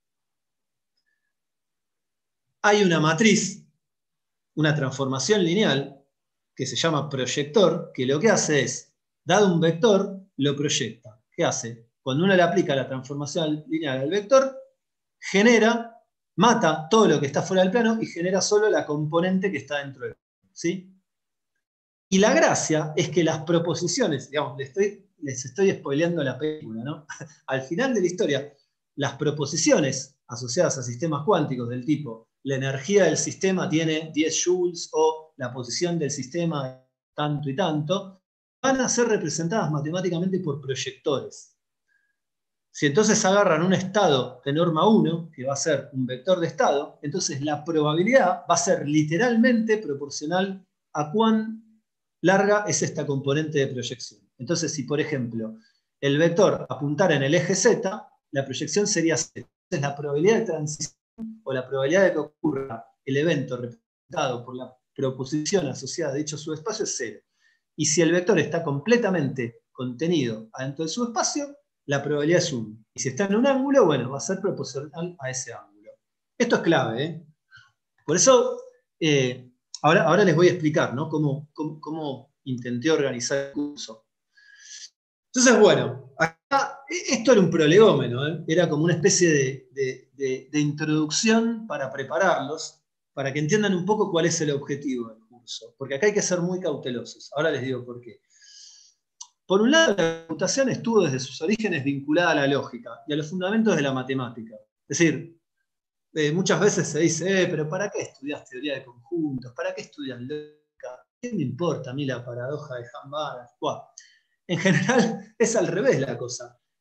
hay una matriz, una transformación lineal, que se llama proyector, que lo que hace es, dado un vector, lo proyecta. ¿Qué hace? Cuando uno le aplica la transformación lineal al vector, genera, mata todo lo que está fuera del plano y genera solo la componente que está dentro del plano, ¿sí? Y la gracia es que las proposiciones, digamos, les estoy, les estoy spoileando la película, ¿no? Al final de la historia, las proposiciones asociadas a sistemas cuánticos del tipo la energía del sistema tiene diez joules o la posición del sistema tanto y tanto, van a ser representadas matemáticamente por proyectores. Si entonces agarran un estado de norma uno, que va a ser un vector de estado, entonces la probabilidad va a ser literalmente proporcional a cuán larga es esta componente de proyección. Entonces, si por ejemplo el vector apuntara en el eje Z, la proyección sería cero. Entonces la probabilidad de transición o la probabilidad de que ocurra el evento representado por la proposición asociada a dicho subespacio es cero. Y si el vector está completamente contenido adentro del subespacio, la probabilidad es uno. Y si está en un ángulo, bueno, va a ser proporcional a ese ángulo. Esto es clave, ¿eh? Por eso, eh, ahora, ahora les voy a explicar, ¿no? cómo, cómo, cómo intenté organizar el curso. Entonces, bueno, acá, esto era un prolegómeno, ¿eh? Era como una especie de, de, de, de introducción para prepararlos, para que entiendan un poco cuál es el objetivo del curso. Porque acá hay que ser muy cautelosos. Ahora les digo por qué. Por un lado, la computación estuvo desde sus orígenes vinculada a la lógica y a los fundamentos de la matemática. Es decir, eh, muchas veces se dice, eh, pero ¿para qué estudias teoría de conjuntos? ¿Para qué estudias lógica? ¿Qué me importa a mí la paradoja de Hahn-Banach? En general, es al revés la cosa.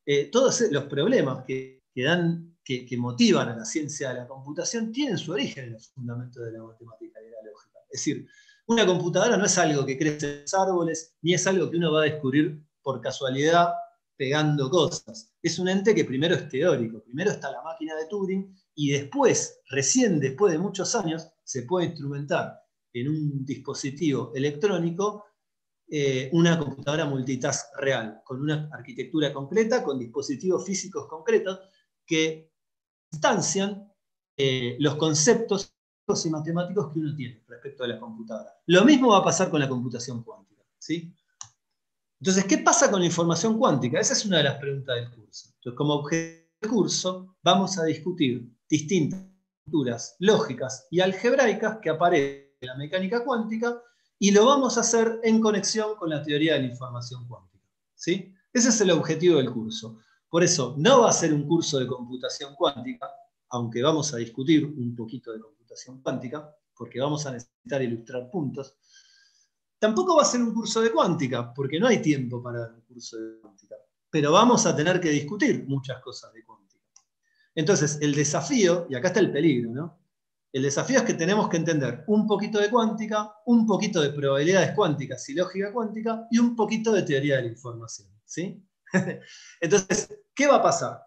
eh, todos los problemas que, que, dan, que, que motivan a la ciencia de la computación tienen su origen en los fundamentos de la matemática y de la lógica. Es decir, una computadora no es algo que crece en los árboles, ni es algo que uno va a descubrir por casualidad pegando cosas. Es un ente que primero es teórico, primero está la máquina de Turing, y después, recién después de muchos años, se puede instrumentar en un dispositivo electrónico eh, una computadora multitask real, con una arquitectura concreta, con dispositivos físicos concretos que instancian eh, los conceptos y matemáticos que uno tiene respecto a la computadora. Lo mismo va a pasar con la computación cuántica, ¿sí? Entonces, ¿qué pasa con la información cuántica? Esa es una de las preguntas del curso. Entonces, como objetivo del curso, vamos a discutir distintas estructuras lógicas y algebraicas que aparecen en la mecánica cuántica, y lo vamos a hacer en conexión con la teoría de la información cuántica, ¿sí? Ese es el objetivo del curso. Por eso, no va a ser un curso de computación cuántica, aunque vamos a discutir un poquito de computación cuántica, porque vamos a necesitar ilustrar puntos. Tampoco va a ser un curso de cuántica, porque no hay tiempo para un curso de cuántica. Pero vamos a tener que discutir muchas cosas de cuántica. Entonces, el desafío, y acá está el peligro, ¿no? El desafío es que tenemos que entender un poquito de cuántica, un poquito de probabilidades cuánticas y lógica cuántica, y un poquito de teoría de la información, ¿sí? Entonces, ¿qué va a pasar?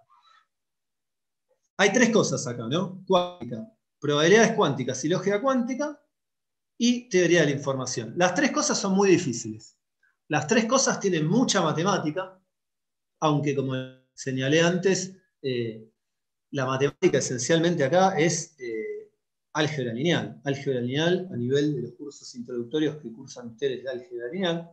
Hay tres cosas acá, ¿no? Cuántica, probabilidades cuánticas y lógica cuántica, y teoría de la información. Las tres cosas son muy difíciles. Las tres cosas tienen mucha matemática, aunque como señalé antes, eh, la matemática esencialmente acá es eh, álgebra lineal. Álgebra lineal a nivel de los cursos introductorios que cursan ustedes de álgebra lineal.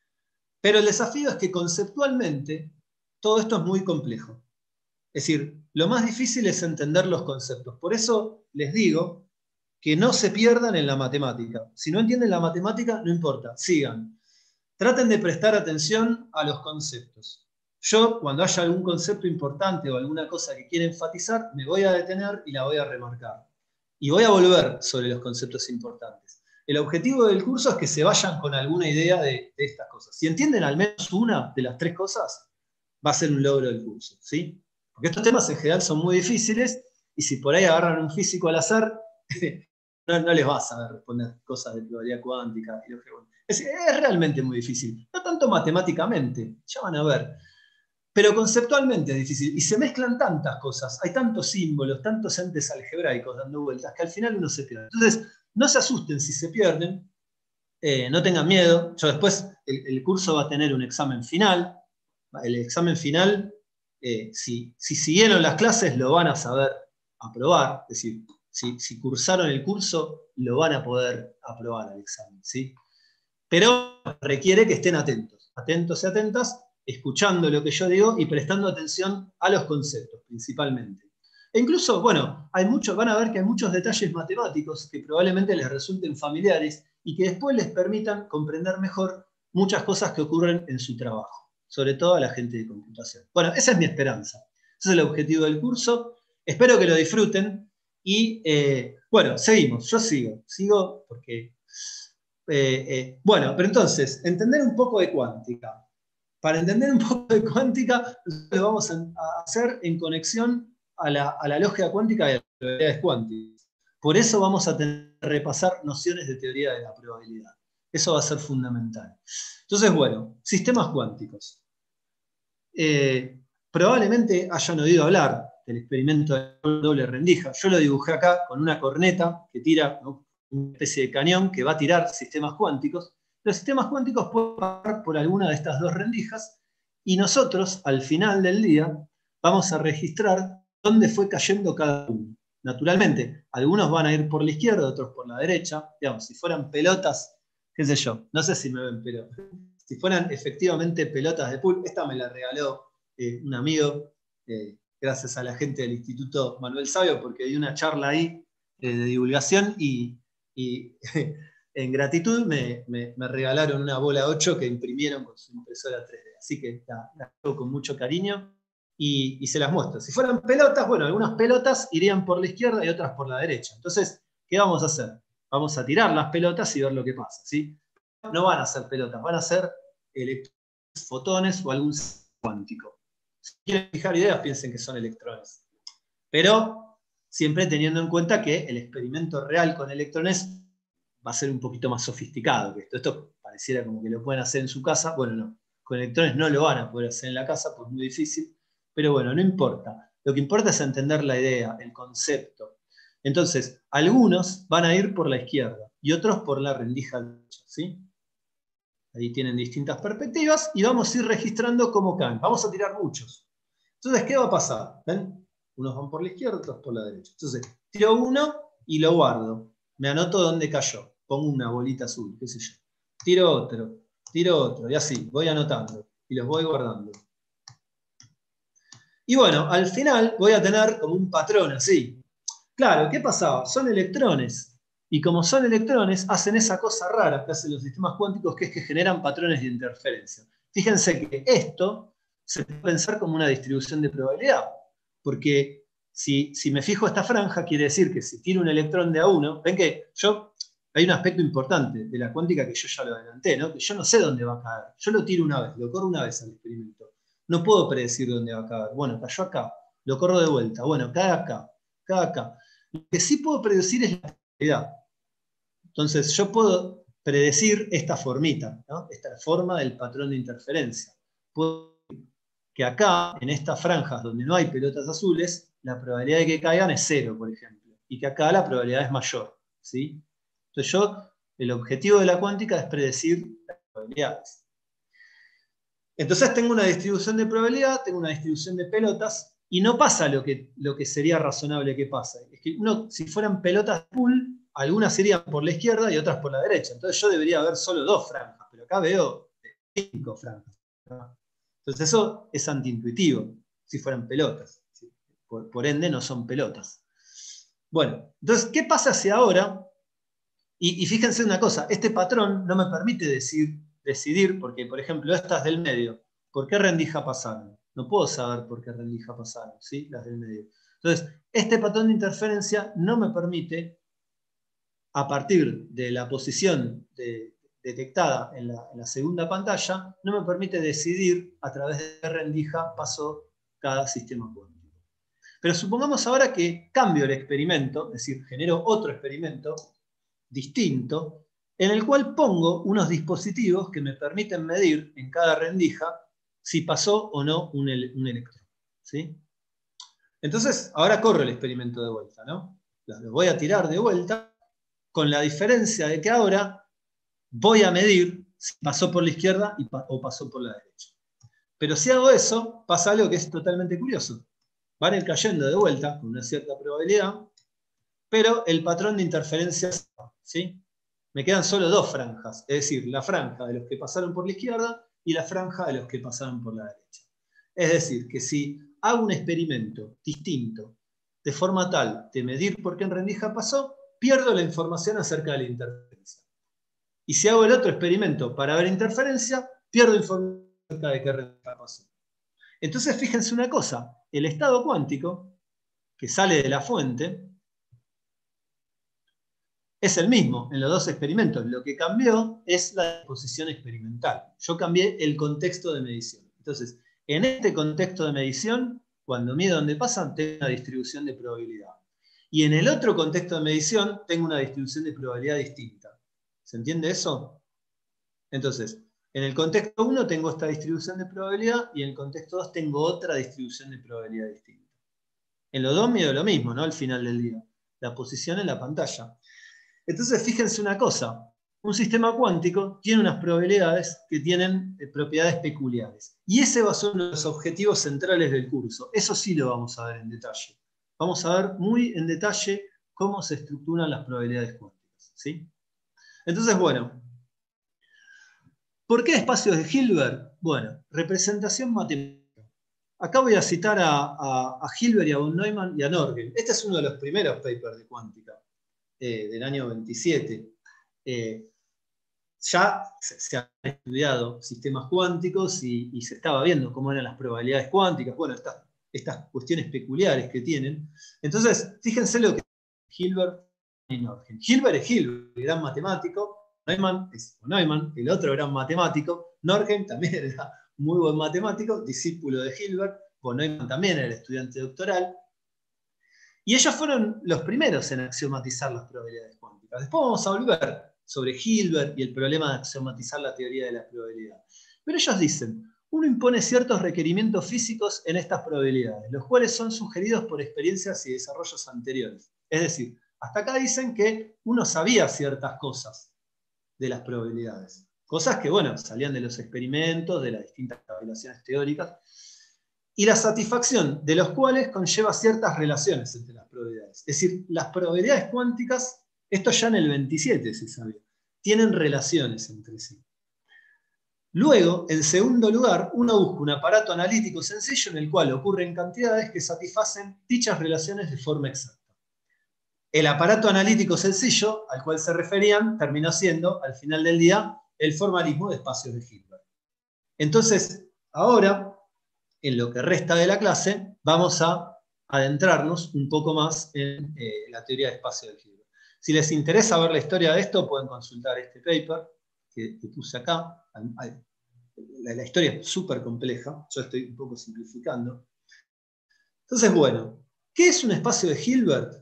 Pero el desafío es que conceptualmente todo esto es muy complejo. Es decir, lo más difícil es entender los conceptos. Por eso les digo que no se pierdan en la matemática. Si no entienden la matemática, no importa, sigan. Traten de prestar atención a los conceptos. Yo, cuando haya algún concepto importante o alguna cosa que quiera enfatizar, me voy a detener y la voy a remarcar. Y voy a volver sobre los conceptos importantes. El objetivo del curso es que se vayan con alguna idea de, de estas cosas. Si entienden al menos una de las tres cosas, va a ser un logro del curso, ¿sí? Porque estos temas en general son muy difíciles, y si por ahí agarran un físico al azar, No, no les vas a saber responder cosas de probabilidad cuántica. Y lo que, bueno, es, es realmente muy difícil. No tanto matemáticamente, ya van a ver. Pero conceptualmente es difícil. Y se mezclan tantas cosas. Hay tantos símbolos, tantos entes algebraicos dando vueltas, que al final uno se pierde. Entonces, no se asusten si se pierden. Eh, no tengan miedo. Yo después, el, el curso va a tener un examen final. El examen final, eh, si, si siguieron las clases, lo van a saber aprobar. Es decir, Si, si cursaron el curso, lo van a poder aprobar al examen, ¿sí? Pero requiere que estén atentos, atentos y atentas, escuchando lo que yo digo y prestando atención a los conceptos, principalmente. E incluso, bueno, hay muchos, van a ver que hay muchos detalles matemáticos que probablemente les resulten familiares y que después les permitan comprender mejor muchas cosas que ocurren en su trabajo, sobre todo a la gente de computación. Bueno, esa es mi esperanza. Ese es el objetivo del curso. Espero que lo disfruten. Y eh, bueno, seguimos, yo sigo, sigo porque, eh, eh, bueno, pero entonces, entender un poco de cuántica. Para entender un poco de cuántica, lo vamos a hacer en conexión a la, a la lógica cuántica y a las probabilidades cuánticas. Por eso vamos a tener que repasar nociones de teoría de la probabilidad. Eso va a ser fundamental. Entonces, bueno, sistemas cuánticos. Eh, probablemente hayan oído hablar del experimento de doble rendija. Yo lo dibujé acá con una corneta que tira, ¿no?, una especie de cañón que va a tirar sistemas cuánticos. Los sistemas cuánticos pueden pasar por alguna de estas dos rendijas y nosotros, al final del día, vamos a registrar dónde fue cayendo cada uno. Naturalmente, algunos van a ir por la izquierda, otros por la derecha. Digamos, si fueran pelotas, qué sé yo, no sé si me ven, pero si fueran efectivamente pelotas de pool, esta me la regaló eh, un amigo, eh, gracias a la gente del Instituto Manuel Sabio, porque di una charla ahí eh, de divulgación y, y en gratitud me, me, me regalaron una bola ocho que imprimieron con su impresora tres D. Así que la, la hago con mucho cariño y, y se las muestro. Si fueran pelotas, bueno, algunas pelotas irían por la izquierda y otras por la derecha. Entonces, ¿qué vamos a hacer? Vamos a tirar las pelotas y ver lo que pasa, ¿sí? No van a ser pelotas, van a ser electrones, fotones o algún cuántico. Si quieren fijar ideas, piensen que son electrones. Pero siempre teniendo en cuenta que el experimento real con electrones va a ser un poquito más sofisticado que esto. Esto pareciera como que lo pueden hacer en su casa. Bueno, no. Con electrones no lo van a poder hacer en la casa, porque es muy difícil. Pero bueno, no importa. Lo que importa es entender la idea, el concepto. Entonces, algunos van a ir por la izquierda y otros por la rendija derecha, ¿sí? Ahí tienen distintas perspectivas y vamos a ir registrando cómo caen. Vamos a tirar muchos. Entonces, ¿qué va a pasar? ¿Ven? Unos van por la izquierda, otros por la derecha. Entonces, tiro uno y lo guardo. Me anoto dónde cayó. Pongo una bolita azul, qué sé yo. Tiro otro, tiro otro, y así, voy anotando. Y los voy guardando. Y bueno, al final voy a tener como un patrón así. Claro, ¿qué pasaba? Son electrones. Y como son electrones, hacen esa cosa rara que hacen los sistemas cuánticos, que es que generan patrones de interferencia. Fíjense que esto se puede pensar como una distribución de probabilidad. Porque si, si me fijo esta franja, quiere decir que si tiro un electrón de a uno, ven que yo, hay un aspecto importante de la cuántica que yo ya lo adelanté, ¿no? Que yo no sé dónde va a caer. Yo lo tiro una vez, lo corro una vez al experimento. No puedo predecir dónde va a caer. Bueno, cayó acá, lo corro de vuelta. Bueno, cae acá, cae acá. Lo que sí puedo predecir es la probabilidad. Entonces, yo puedo predecir esta formita, ¿no? Esta forma del patrón de interferencia. Puedo decir que acá, en estas franjas donde no hay pelotas azules, la probabilidad de que caigan es cero, por ejemplo. Y que acá la probabilidad es mayor, ¿sí? Entonces, yo, el objetivo de la cuántica es predecir las probabilidades. Entonces tengo una distribución de probabilidad, tengo una distribución de pelotas, y no pasa lo que, lo que sería razonable que pase. Es que uno, si fueran pelotas pool, algunas irían por la izquierda y otras por la derecha. Entonces yo debería ver solo dos franjas, pero acá veo cinco franjas. Entonces eso es antiintuitivo, si fueran pelotas. Por, por ende no son pelotas. Bueno, entonces, ¿qué pasa si ahora? Y, y fíjense una cosa, este patrón no me permite decir... decidir, porque por ejemplo estas del medio, ¿por qué rendija pasaron? No puedo saber por qué rendija pasaron, ¿sí? Las del medio. Entonces, este patrón de interferencia no me permite, a partir de la posición de, detectada en la, en la segunda pantalla, no me permite decidir a través de qué rendija pasó cada sistema cuántico. Pero supongamos ahora que cambio el experimento, es decir, genero otro experimento distinto, en el cual pongo unos dispositivos que me permiten medir en cada rendija si pasó o no un, ele un electrón. ¿Sí? Entonces, ahora corro el experimento de vuelta, ¿no? Lo voy a tirar de vuelta, con la diferencia de que ahora voy a medir si pasó por la izquierda y pa o pasó por la derecha. Pero si hago eso, pasa algo que es totalmente curioso. Van a ir cayendo de vuelta con una cierta probabilidad, pero el patrón de interferencia, ¿sí? Me quedan solo dos franjas, es decir, la franja de los que pasaron por la izquierda y la franja de los que pasaron por la derecha. Es decir, que si hago un experimento distinto, de forma tal de medir por qué en rendija pasó, pierdo la información acerca de la interferencia. Y si hago el otro experimento para ver interferencia, pierdo información acerca de qué rendija pasó. Entonces, fíjense una cosa, el estado cuántico, que sale de la fuente, es el mismo en los dos experimentos. Lo que cambió es la disposición experimental. Yo cambié el contexto de medición. Entonces, en este contexto de medición, cuando mido dónde pasan, tengo una distribución de probabilidad. Y en el otro contexto de medición, tengo una distribución de probabilidad distinta. ¿Se entiende eso? Entonces, en el contexto uno tengo esta distribución de probabilidad y en el contexto dos tengo otra distribución de probabilidad distinta. En los dos mido lo mismo, ¿no? Al final del día. La posición en la pantalla. Entonces, fíjense una cosa, un sistema cuántico tiene unas probabilidades que tienen eh, propiedades peculiares. Y ese va a ser uno de los objetivos centrales del curso. Eso sí lo vamos a ver en detalle. Vamos a ver muy en detalle cómo se estructuran las probabilidades cuánticas, ¿sí? Entonces, bueno, ¿por qué espacios de Hilbert? Bueno, representación matemática. Acá voy a citar a, a, a Hilbert y a von Neumann y a Nörgel. Este es uno de los primeros papers de cuántica. Eh, del año veintisiete, eh, ya se, se han estudiado sistemas cuánticos y, y se estaba viendo cómo eran las probabilidades cuánticas, bueno, estas, estas cuestiones peculiares que tienen. Entonces, fíjense lo que Hilbert y Nörgel. Hilbert es Hilbert, gran matemático, Neumann es Neumann, el otro gran matemático, Nörgel también era muy buen matemático, discípulo de Hilbert, von Neumann también era el estudiante doctoral, y ellos fueron los primeros en axiomatizar las probabilidades cuánticas. Después vamos a volver sobre Hilbert y el problema de axiomatizar la teoría de la probabilidad. Pero ellos dicen, uno impone ciertos requerimientos físicos en estas probabilidades, los cuales son sugeridos por experiencias y desarrollos anteriores. Es decir, hasta acá dicen que uno sabía ciertas cosas de las probabilidades. Cosas que, bueno, salían de los experimentos, de las distintas calculaciones teóricas, y la satisfacción de los cuales conlleva ciertas relaciones entre las probabilidades. Es decir, las probabilidades cuánticas, esto ya en el veintisiete se sabía, tienen relaciones entre sí. Luego, en segundo lugar, uno busca un aparato analítico sencillo en el cual ocurren cantidades que satisfacen dichas relaciones de forma exacta. El aparato analítico sencillo al cual se referían terminó siendo, al final del día, el formalismo de espacios de Hilbert. Entonces, ahora, en lo que resta de la clase, vamos a adentrarnos un poco más en eh, la teoría de espacios de Hilbert. Si les interesa ver la historia de esto, pueden consultar este paper que, que puse acá. La, la historia es súper compleja, yo estoy un poco simplificando. Entonces, bueno, ¿qué es un espacio de Hilbert?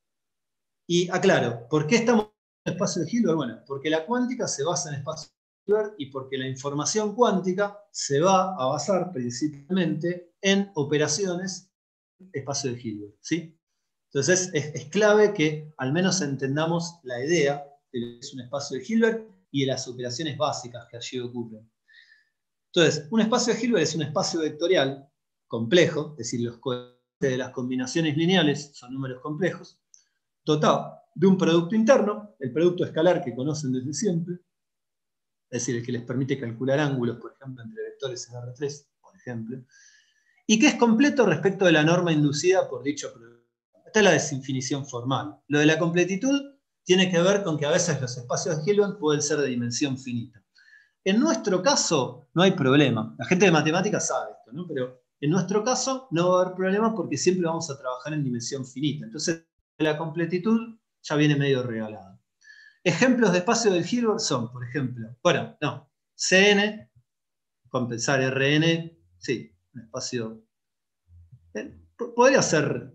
Y aclaro, ¿por qué estamos en el espacio de Hilbert? Bueno, porque la cuántica se basa en espacios de Hilbert y porque la información cuántica se va a basar principalmente en operaciones de espacio de Hilbert, ¿sí? Entonces es, es clave que al menos entendamos la idea de lo que es un espacio de Hilbert y de las operaciones básicas que allí ocurren. Entonces, un espacio de Hilbert es un espacio vectorial complejo, es decir, los coeficientes de las combinaciones lineales son números complejos, dotado de un producto interno, el producto escalar que conocen desde siempre, es decir, el que les permite calcular ángulos, por ejemplo, entre vectores en R tres, por ejemplo, y que es completo respecto de la norma inducida por dicho producto. Esta es la definición formal. Lo de la completitud tiene que ver con que a veces los espacios de Hilbert pueden ser de dimensión finita. En nuestro caso no hay problema. La gente de matemáticas sabe esto, ¿no? Pero en nuestro caso no va a haber problema porque siempre vamos a trabajar en dimensión finita. Entonces la completitud ya viene medio regalada. Ejemplos de espacio del Hilbert son, por ejemplo, bueno, no, C N, compensar R N, sí, un espacio. Eh, podría ser.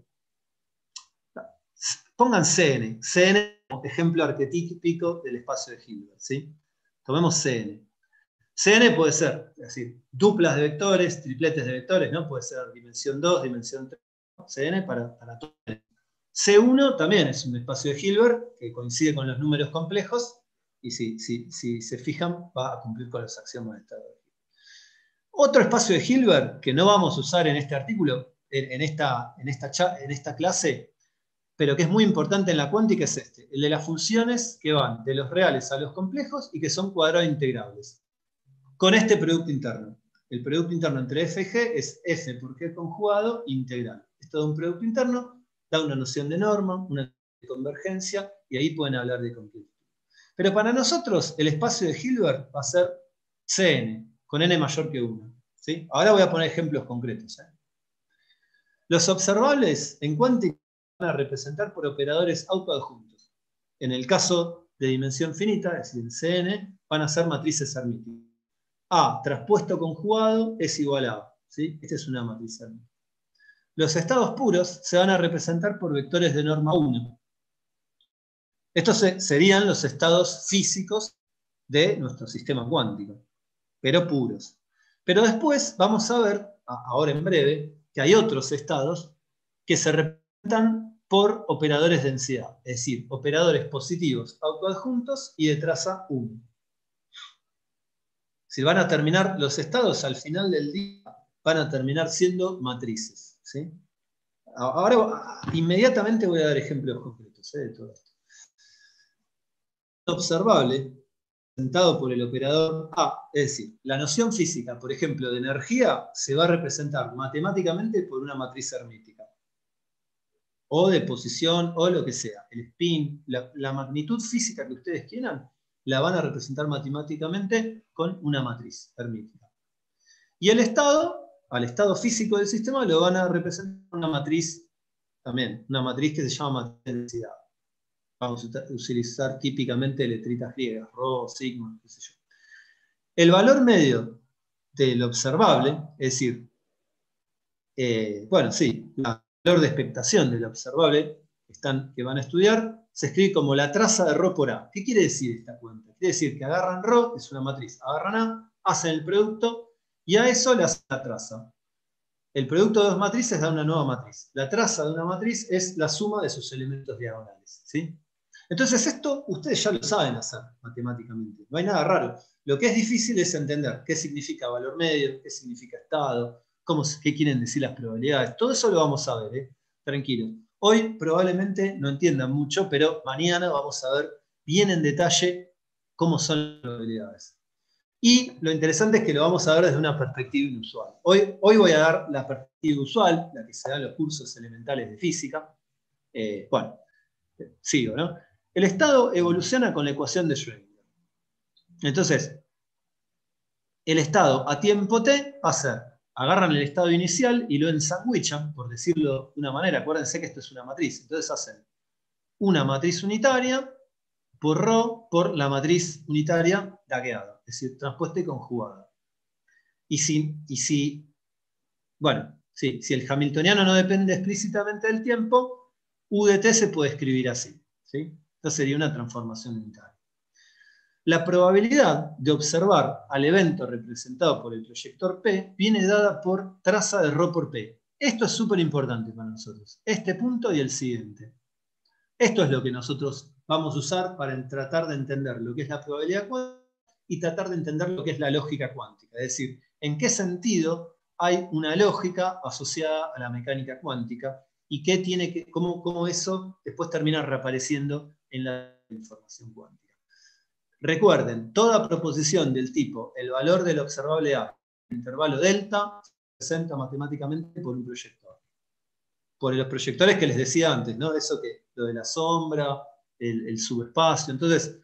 Pongan C N. C N como ejemplo arquetípico del espacio de Hilbert, ¿sí? Tomemos C N. C N puede ser, es decir, duplas de vectores, tripletes de vectores, ¿no? Puede ser dimensión dos, dimensión tres, C N para, para todo. C uno también es un espacio de Hilbert que coincide con los números complejos y si, si, si se fijan va a cumplir con los axiomas de estado de Hilbert. Otro espacio de Hilbert que no vamos a usar en este artículo, en, en, esta, en, esta, en esta clase, pero que es muy importante en la cuántica es este, el de las funciones que van de los reales a los complejos y que son cuadrados integrables. Con este producto interno. El producto interno entre f y g es f por g conjugado integral. Esto da un producto interno, da una noción de norma, una de convergencia, y ahí pueden hablar de completitud. Pero para nosotros el espacio de Hilbert va a ser C N, con n mayor que uno. ¿Sí? Ahora voy a poner ejemplos concretos. ¿eh? Los observables en cuántica van a representar por operadores autoadjuntos. En el caso de dimensión finita, es decir, en C N, van a ser matrices hermíticas. A traspuesto conjugado es igual a A. ¿Sí? Esta es una matriz hermítica. Los estados puros se van a representar por vectores de norma uno. Estos serían los estados físicos de nuestro sistema cuántico, pero puros. Pero después vamos a ver, ahora en breve, que hay otros estados que se representan por operadores de densidad, es decir, operadores positivos autoadjuntos y de traza uno. Si van a terminar los estados al final del día, van a terminar siendo matrices. ¿Sí? Ahora, inmediatamente voy a dar ejemplos concretos ¿eh? de todo esto. Observable, representado por el operador A, es decir, la noción física, por ejemplo, de energía, se va a representar matemáticamente por una matriz hermítica. O de posición, o lo que sea. El spin, la, la magnitud física que ustedes quieran, la van a representar matemáticamente con una matriz hermítica. Y el estado, al estado físico del sistema, lo van a representar con una matriz también, una matriz que se llama matriz de densidad. Vamos a utilizar típicamente letritas griegas, rho, sigma, qué sé yo. El valor medio del observable, es decir, eh, bueno, sí, el valor de expectación del observable que, están, que van a estudiar se escribe como la traza de Rho por A. ¿Qué quiere decir esta cuenta? Quiere decir que agarran Rho, que es una matriz, agarran A, hacen el producto y a eso le hacen la traza. El producto de dos matrices da una nueva matriz. La traza de una matriz es la suma de sus elementos diagonales, ¿sí? Entonces esto ustedes ya lo saben hacer matemáticamente. No hay nada raro. Lo que es difícil es entender qué significa valor medio, qué significa estado, cómo, qué quieren decir las probabilidades. Todo eso lo vamos a ver, ¿eh? Tranquilos. Hoy probablemente no entiendan mucho, pero mañana vamos a ver bien en detalle cómo son las probabilidades. Y lo interesante es que lo vamos a ver desde una perspectiva inusual. Hoy, hoy voy a dar la perspectiva usual, la que se da en los cursos elementales de física. Eh, bueno, sigo, ¿no? El estado evoluciona con la ecuación de Schrödinger. Entonces, el estado a tiempo t va a ser, agarran el estado inicial y lo ensandwichan, por decirlo de una manera. Acuérdense que esto es una matriz. Entonces hacen una matriz unitaria por Rho por la matriz unitaria dagueada, es decir, transpuesta y conjugada. Y si, y si bueno, sí, si el hamiltoniano no depende explícitamente del tiempo, U de t se puede escribir así, ¿sí? Entonces sería una transformación unitaria. La probabilidad de observar al evento representado por el proyector P viene dada por traza de Rho por P. Esto es súper importante para nosotros. Este punto y el siguiente. Esto es lo que nosotros vamos a usar para tratar de entender lo que es la probabilidad cuántica y tratar de entender lo que es la lógica cuántica. Es decir, en qué sentido hay una lógica asociada a la mecánica cuántica y qué tiene que, cómo, cómo eso después termina reapareciendo en la información cuántica. Recuerden, toda proposición del tipo el valor del observable A en el intervalo delta se representa matemáticamente por un proyector. Por los proyectores que les decía antes, ¿no? Eso que, lo de la sombra, el, el subespacio. Entonces,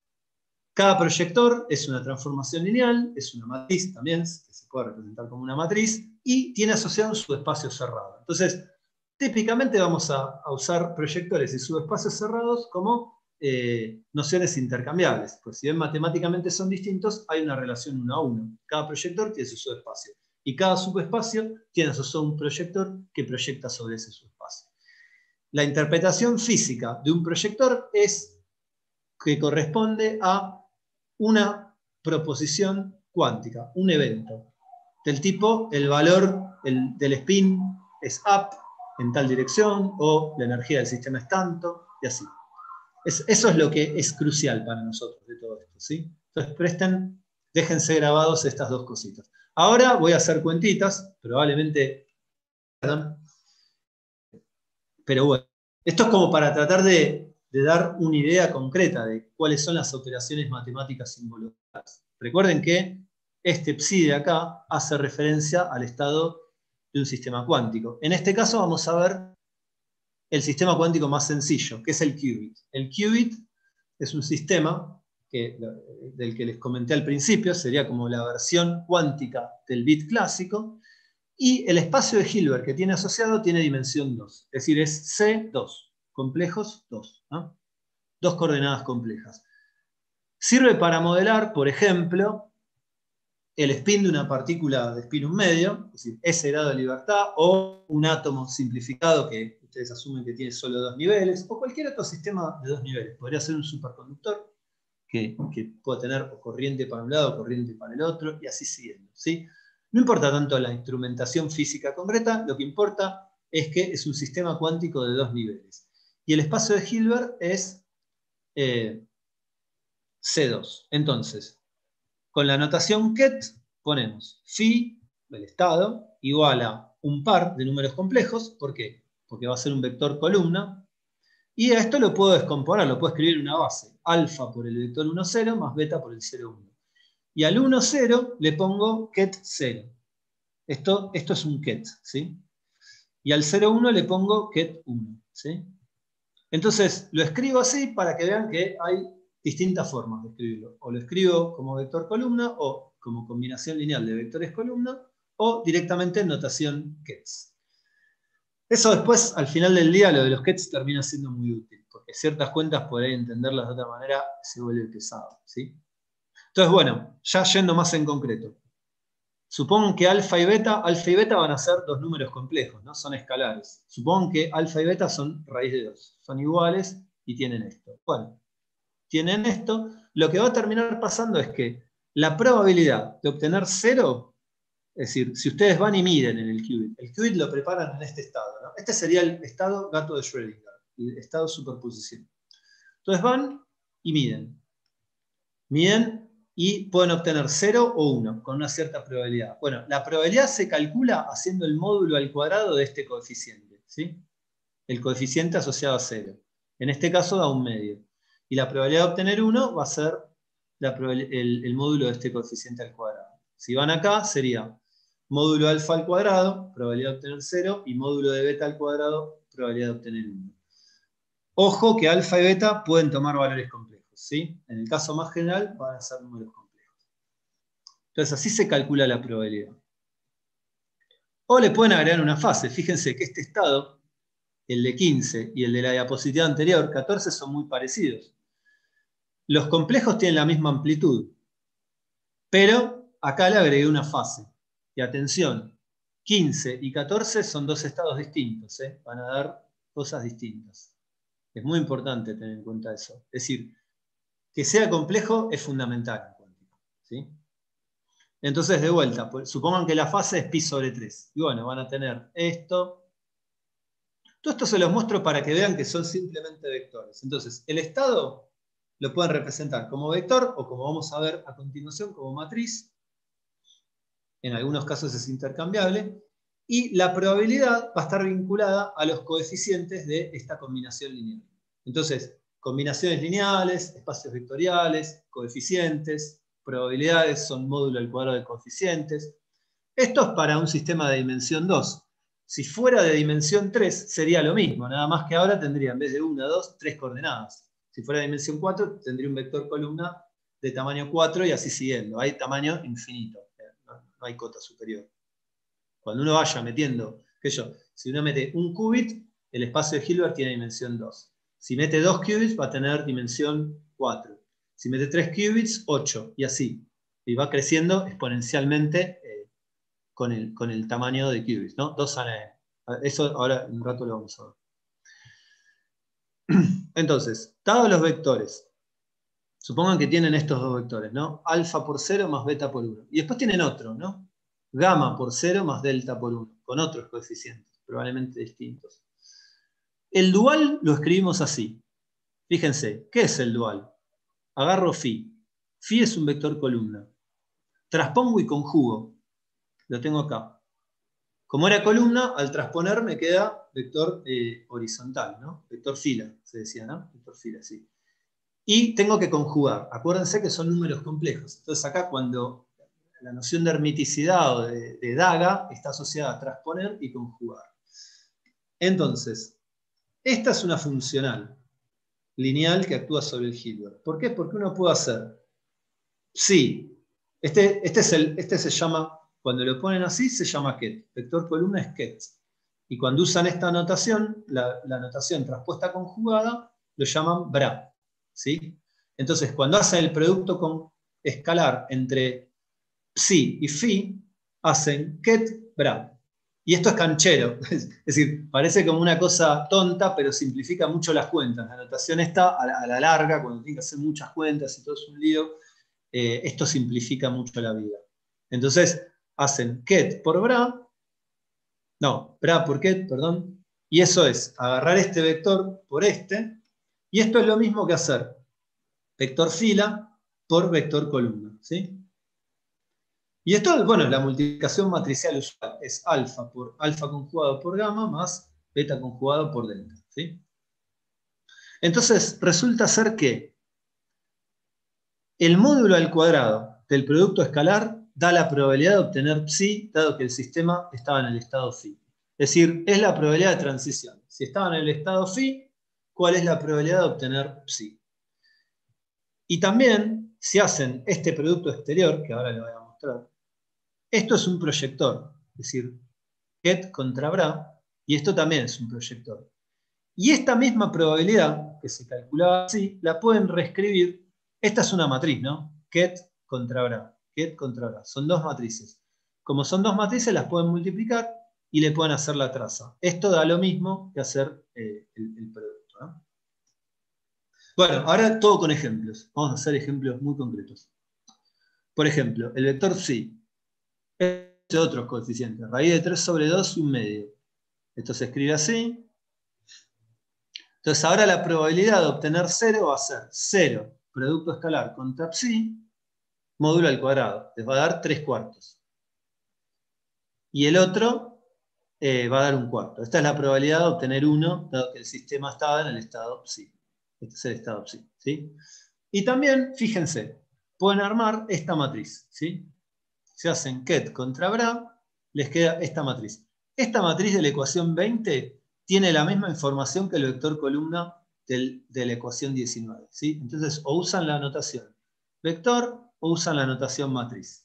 cada proyector es una transformación lineal, es una matriz también, que se puede representar como una matriz, y tiene asociado un subespacio cerrado. Entonces, típicamente vamos a, a usar proyectores y subespacios cerrados como eh, nociones intercambiables. Pues si bien matemáticamente son distintos, hay una relación uno a uno. Cada proyector tiene su subespacio. Y cada subespacio tiene asociado un proyector que proyecta sobre ese subespacio. La interpretación física de un proyector es que corresponde a una proposición cuántica, un evento, del tipo el valor el, del spin es up en tal dirección, o la energía del sistema es tanto, y así. Es, eso es lo que es crucial para nosotros de todo esto, ¿sí? Entonces presten, déjense grabados estas dos cositas. Ahora voy a hacer cuentitas, probablemente, pero bueno, esto es como para tratar de, de dar una idea concreta de cuáles son las operaciones matemáticas involucradas. Recuerden que este psi de acá hace referencia al estado de un sistema cuántico. En este caso vamos a ver el sistema cuántico más sencillo, que es el qubit. El qubit es un sistema que, del que les comenté al principio, sería como la versión cuántica del bit clásico, y el espacio de Hilbert que tiene asociado tiene dimensión dos, es decir, es C dos, complejos dos, ¿no? Dos coordenadas complejas. Sirve para modelar, por ejemplo, el spin de una partícula de spin un medio, es decir, ese grado de libertad, o un átomo simplificado que ustedes asumen que tiene solo dos niveles, o cualquier otro sistema de dos niveles. Podría ser un superconductor que, que pueda tener corriente para un lado, corriente para el otro, y así siguiendo, ¿sí? No importa tanto la instrumentación física concreta, lo que importa es que es un sistema cuántico de dos niveles. Y el espacio de Hilbert es eh, C dos. Entonces, con la notación ket ponemos phi, el estado, igual a un par de números complejos. ¿Por qué? Porque va a ser un vector columna. Y a esto lo puedo descomponer, lo puedo escribir en una base. Alfa por el vector uno, cero más beta por el cero, uno. Y al uno, cero le pongo ket cero. Esto, esto es un ket, ¿sí? Y al cero, uno le pongo ket uno, ¿sí? Entonces lo escribo así para que vean que hay distintas formas de escribirlo. O lo escribo como vector columna, o como combinación lineal de vectores columna, o directamente en notación kets. Eso después, al final del día, lo de los kets termina siendo muy útil, porque ciertas cuentas por ahí entenderlas de otra manera se vuelve pesado, ¿sí? Entonces, bueno, ya yendo más en concreto. Supongan que alfa y beta, alfa y beta van a ser dos números complejos, ¿no? Son escalares. Supongan que alfa y beta son raíz de dos. Son iguales y tienen esto. Bueno, tienen esto. Lo que va a terminar pasando es que la probabilidad de obtener cero, es decir, si ustedes van y miden en el qubit, el qubit lo preparan en este estado, ¿no? Este sería el estado gato de Schrödinger, el estado de superposición. Entonces van y miden. Miden y pueden obtener cero o uno con una cierta probabilidad. Bueno, la probabilidad se calcula haciendo el módulo al cuadrado de este coeficiente, ¿sí? El coeficiente asociado a cero. En este caso da un medio. Y la probabilidad de obtener uno va a ser la el, el módulo de este coeficiente al cuadrado. Si van acá, sería módulo alfa al cuadrado, probabilidad de obtener cero, y módulo de beta al cuadrado, probabilidad de obtener uno. Ojo que alfa y beta pueden tomar valores complejos, ¿sí? En el caso más general van a ser números complejos. Entonces así se calcula la probabilidad. O le pueden agregar una fase. Fíjense que este estado, el de quince y el de la diapositiva anterior, catorce, son muy parecidos. Los complejos tienen la misma amplitud, pero acá le agregué una fase. Y atención, quince y catorce son dos estados distintos, ¿eh? Van a dar cosas distintas. Es muy importante tener en cuenta eso. Es decir, que sea complejo es fundamental en cuántica, ¿sí? Entonces, de vuelta, pues, supongan que la fase es pi sobre tres. Y bueno, van a tener esto. Todo esto se los muestro para que vean que son simplemente vectores. Entonces, el estado lo pueden representar como vector o, como vamos a ver a continuación, como matriz. En algunos casos es intercambiable. Y la probabilidad va a estar vinculada a los coeficientes de esta combinación lineal. Entonces, combinaciones lineales, espacios vectoriales, coeficientes, probabilidades son módulo al cuadrado de coeficientes. Esto es para un sistema de dimensión dos. Si fuera de dimensión tres, sería lo mismo, nada más que ahora tendría en vez de una, dos, tres coordenadas. Si fuera de dimensión cuatro, tendría un vector columna de tamaño cuatro y así siguiendo. Hay tamaño infinito, no, no hay cota superior. Cuando uno vaya metiendo, qué sé yo, si uno mete un qubit, el espacio de Hilbert tiene dimensión dos. Si mete dos qubits, va a tener dimensión cuatro. Si mete tres qubits, ocho, y así. Y va creciendo exponencialmente eh, con, el, con el tamaño de qubits, ¿no? dos a la n. Eso ahora en un rato lo vamos a ver. Entonces, dados los vectores, supongan que tienen estos dos vectores, ¿no? Alfa por cero más beta por uno. Y después tienen otro, ¿no? Gamma por cero más delta por uno, con otros coeficientes, probablemente distintos. El dual lo escribimos así. Fíjense, ¿qué es el dual? Agarro phi. Phi es un vector columna. Transpongo y conjugo. Lo tengo acá. Como era columna, al transponer me queda vector eh, horizontal, ¿no? Vector fila, se decía, ¿no? Vector fila, sí. Y tengo que conjugar. Acuérdense que son números complejos. Entonces acá cuando la noción de hermiticidad o de, de daga está asociada a transponer y conjugar. Entonces, esta es una funcional lineal que actúa sobre el Hilbert. ¿Por qué? Porque uno puede hacer, sí, este, este, es el, este se llama, cuando lo ponen así, se llama ket. Vector columna es ket. Y cuando usan esta notación, la, la notación transpuesta conjugada, lo llaman bra. ¿Sí? Entonces, cuando hacen el producto con escalar entre psi y phi, hacen ket bra. Y esto es canchero, es decir, parece como una cosa tonta, pero simplifica mucho las cuentas. La notación está a la, a la larga, cuando tiene que hacer muchas cuentas y todo es un lío, eh, esto simplifica mucho la vida. Entonces, hacen ket por bra, no, bra por ket, perdón, y eso es agarrar este vector por este, y esto es lo mismo que hacer vector fila por vector columna, ¿sí? Y esto, bueno, la multiplicación matricial usual es alfa por alfa conjugado por gamma más beta conjugado por delta, ¿sí? Entonces, resulta ser que el módulo al cuadrado del producto escalar da la probabilidad de obtener psi, dado que el sistema estaba en el estado phi. Es decir, es la probabilidad de transición. Si estaba en el estado phi, ¿cuál es la probabilidad de obtener psi? Y también, si hacen este producto exterior, que ahora lo voy a mostrar, esto es un proyector, es decir, ket contra bra, y esto también es un proyector. Y esta misma probabilidad, que se calculaba así, la pueden reescribir. Esta es una matriz, ¿no? Ket contra bra, ket contra bra. Son dos matrices. Como son dos matrices, las pueden multiplicar y le pueden hacer la traza. Esto da lo mismo que hacer eh, el, el producto, ¿no? Bueno, ahora todo con ejemplos. Vamos a hacer ejemplos muy concretos. Por ejemplo, el vector psi. Este otros coeficientes. Raíz de tres sobre dos y un medio. Esto se escribe así. Entonces ahora la probabilidad de obtener cero va a ser cero producto escalar contra psi módulo al cuadrado. Les va a dar tres cuartos. Y el otro eh, va a dar un cuarto. Esta es la probabilidad de obtener uno, dado que el sistema estaba en el estado psi. Este es el estado psi, ¿sí? Y también, fíjense, pueden armar esta matriz, ¿sí? Se hacen ket contra bra, les queda esta matriz. Esta matriz de la ecuación veinte tiene la misma información que el vector columna del, de la ecuación diecinueve, ¿sí? Entonces, o usan la notación vector o usan la notación matriz.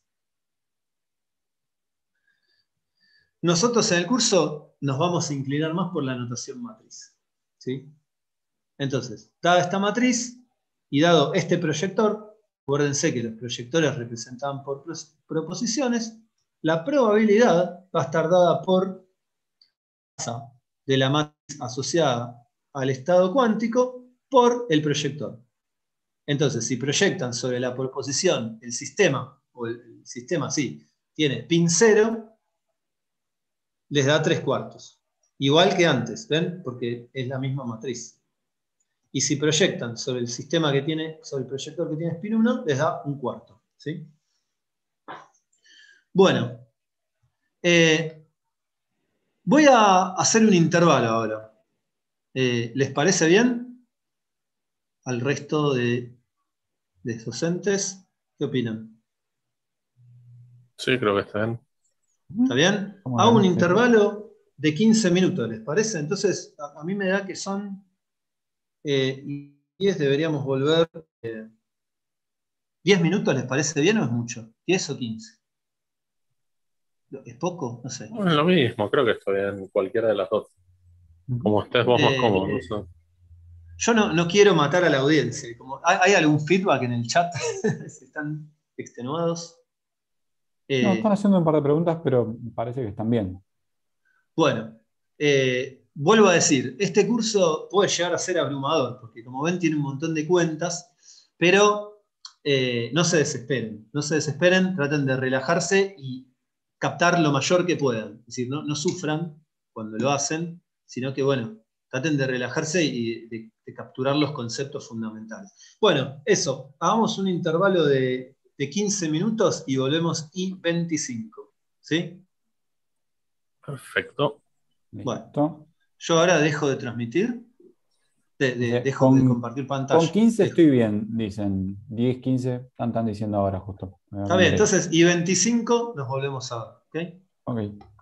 Nosotros en el curso nos vamos a inclinar más por la notación matriz, ¿sí? Entonces, dada esta matriz y dado este proyector, acuérdense que los proyectores representaban por proposiciones, la probabilidad va a estar dada por masa de la matriz asociada al estado cuántico por el proyector. Entonces, si proyectan sobre la proposición el sistema, o el, el sistema sí, tiene spin cero, les da tres cuartos. Igual que antes, ¿ven? Porque es la misma matriz. Y si proyectan sobre el sistema que tiene, sobre el proyector que tiene spin uno, les da un cuarto, ¿sí? Bueno, eh, voy a hacer un intervalo ahora. Eh, ¿Les parece bien? Al resto de, de docentes, ¿qué opinan? Sí, creo que está bien. ¿Está bien? Vamos Hago un bien, sí. intervalo de quince minutos, ¿les parece? Entonces, a, a mí me da que son eh, diez, deberíamos volver. Eh, ¿diez minutos les parece bien o es mucho? ¿diez o quince? ¿Es poco? No sé. Bueno, lo mismo, creo que está bien, cualquiera de las dos. Como estés vos más Eh, cómodo, no sé. Yo no, no quiero matar a la audiencia. Como, ¿hay, ¿Hay algún feedback en el chat? ¿Están extenuados? No, Eh, están haciendo un par de preguntas, pero me parece que están bien. bueno, eh, vuelvo a decir, este curso puede llegar a ser abrumador, porque como ven tiene un montón de cuentas, pero eh, no se desesperen, no se desesperen, traten de relajarse y captar lo mayor que puedan. Es decir, no, no sufran cuando lo hacen, sino que, bueno, traten de relajarse y de, de capturar los conceptos fundamentales. Bueno, eso, hagamos un intervalo de, de quince minutos y volvemos I veinticinco. ¿Sí? Perfecto. Bueno, Listo. yo ahora dejo de transmitir, de, de- Dice, dejo de con, compartir pantalla. con quince Dejo. estoy bien, dicen. diez, quince, están, están diciendo ahora justo. Me voy a Está bien, meter. entonces I veinticinco nos volvemos a ver. ¿Ok? Ok.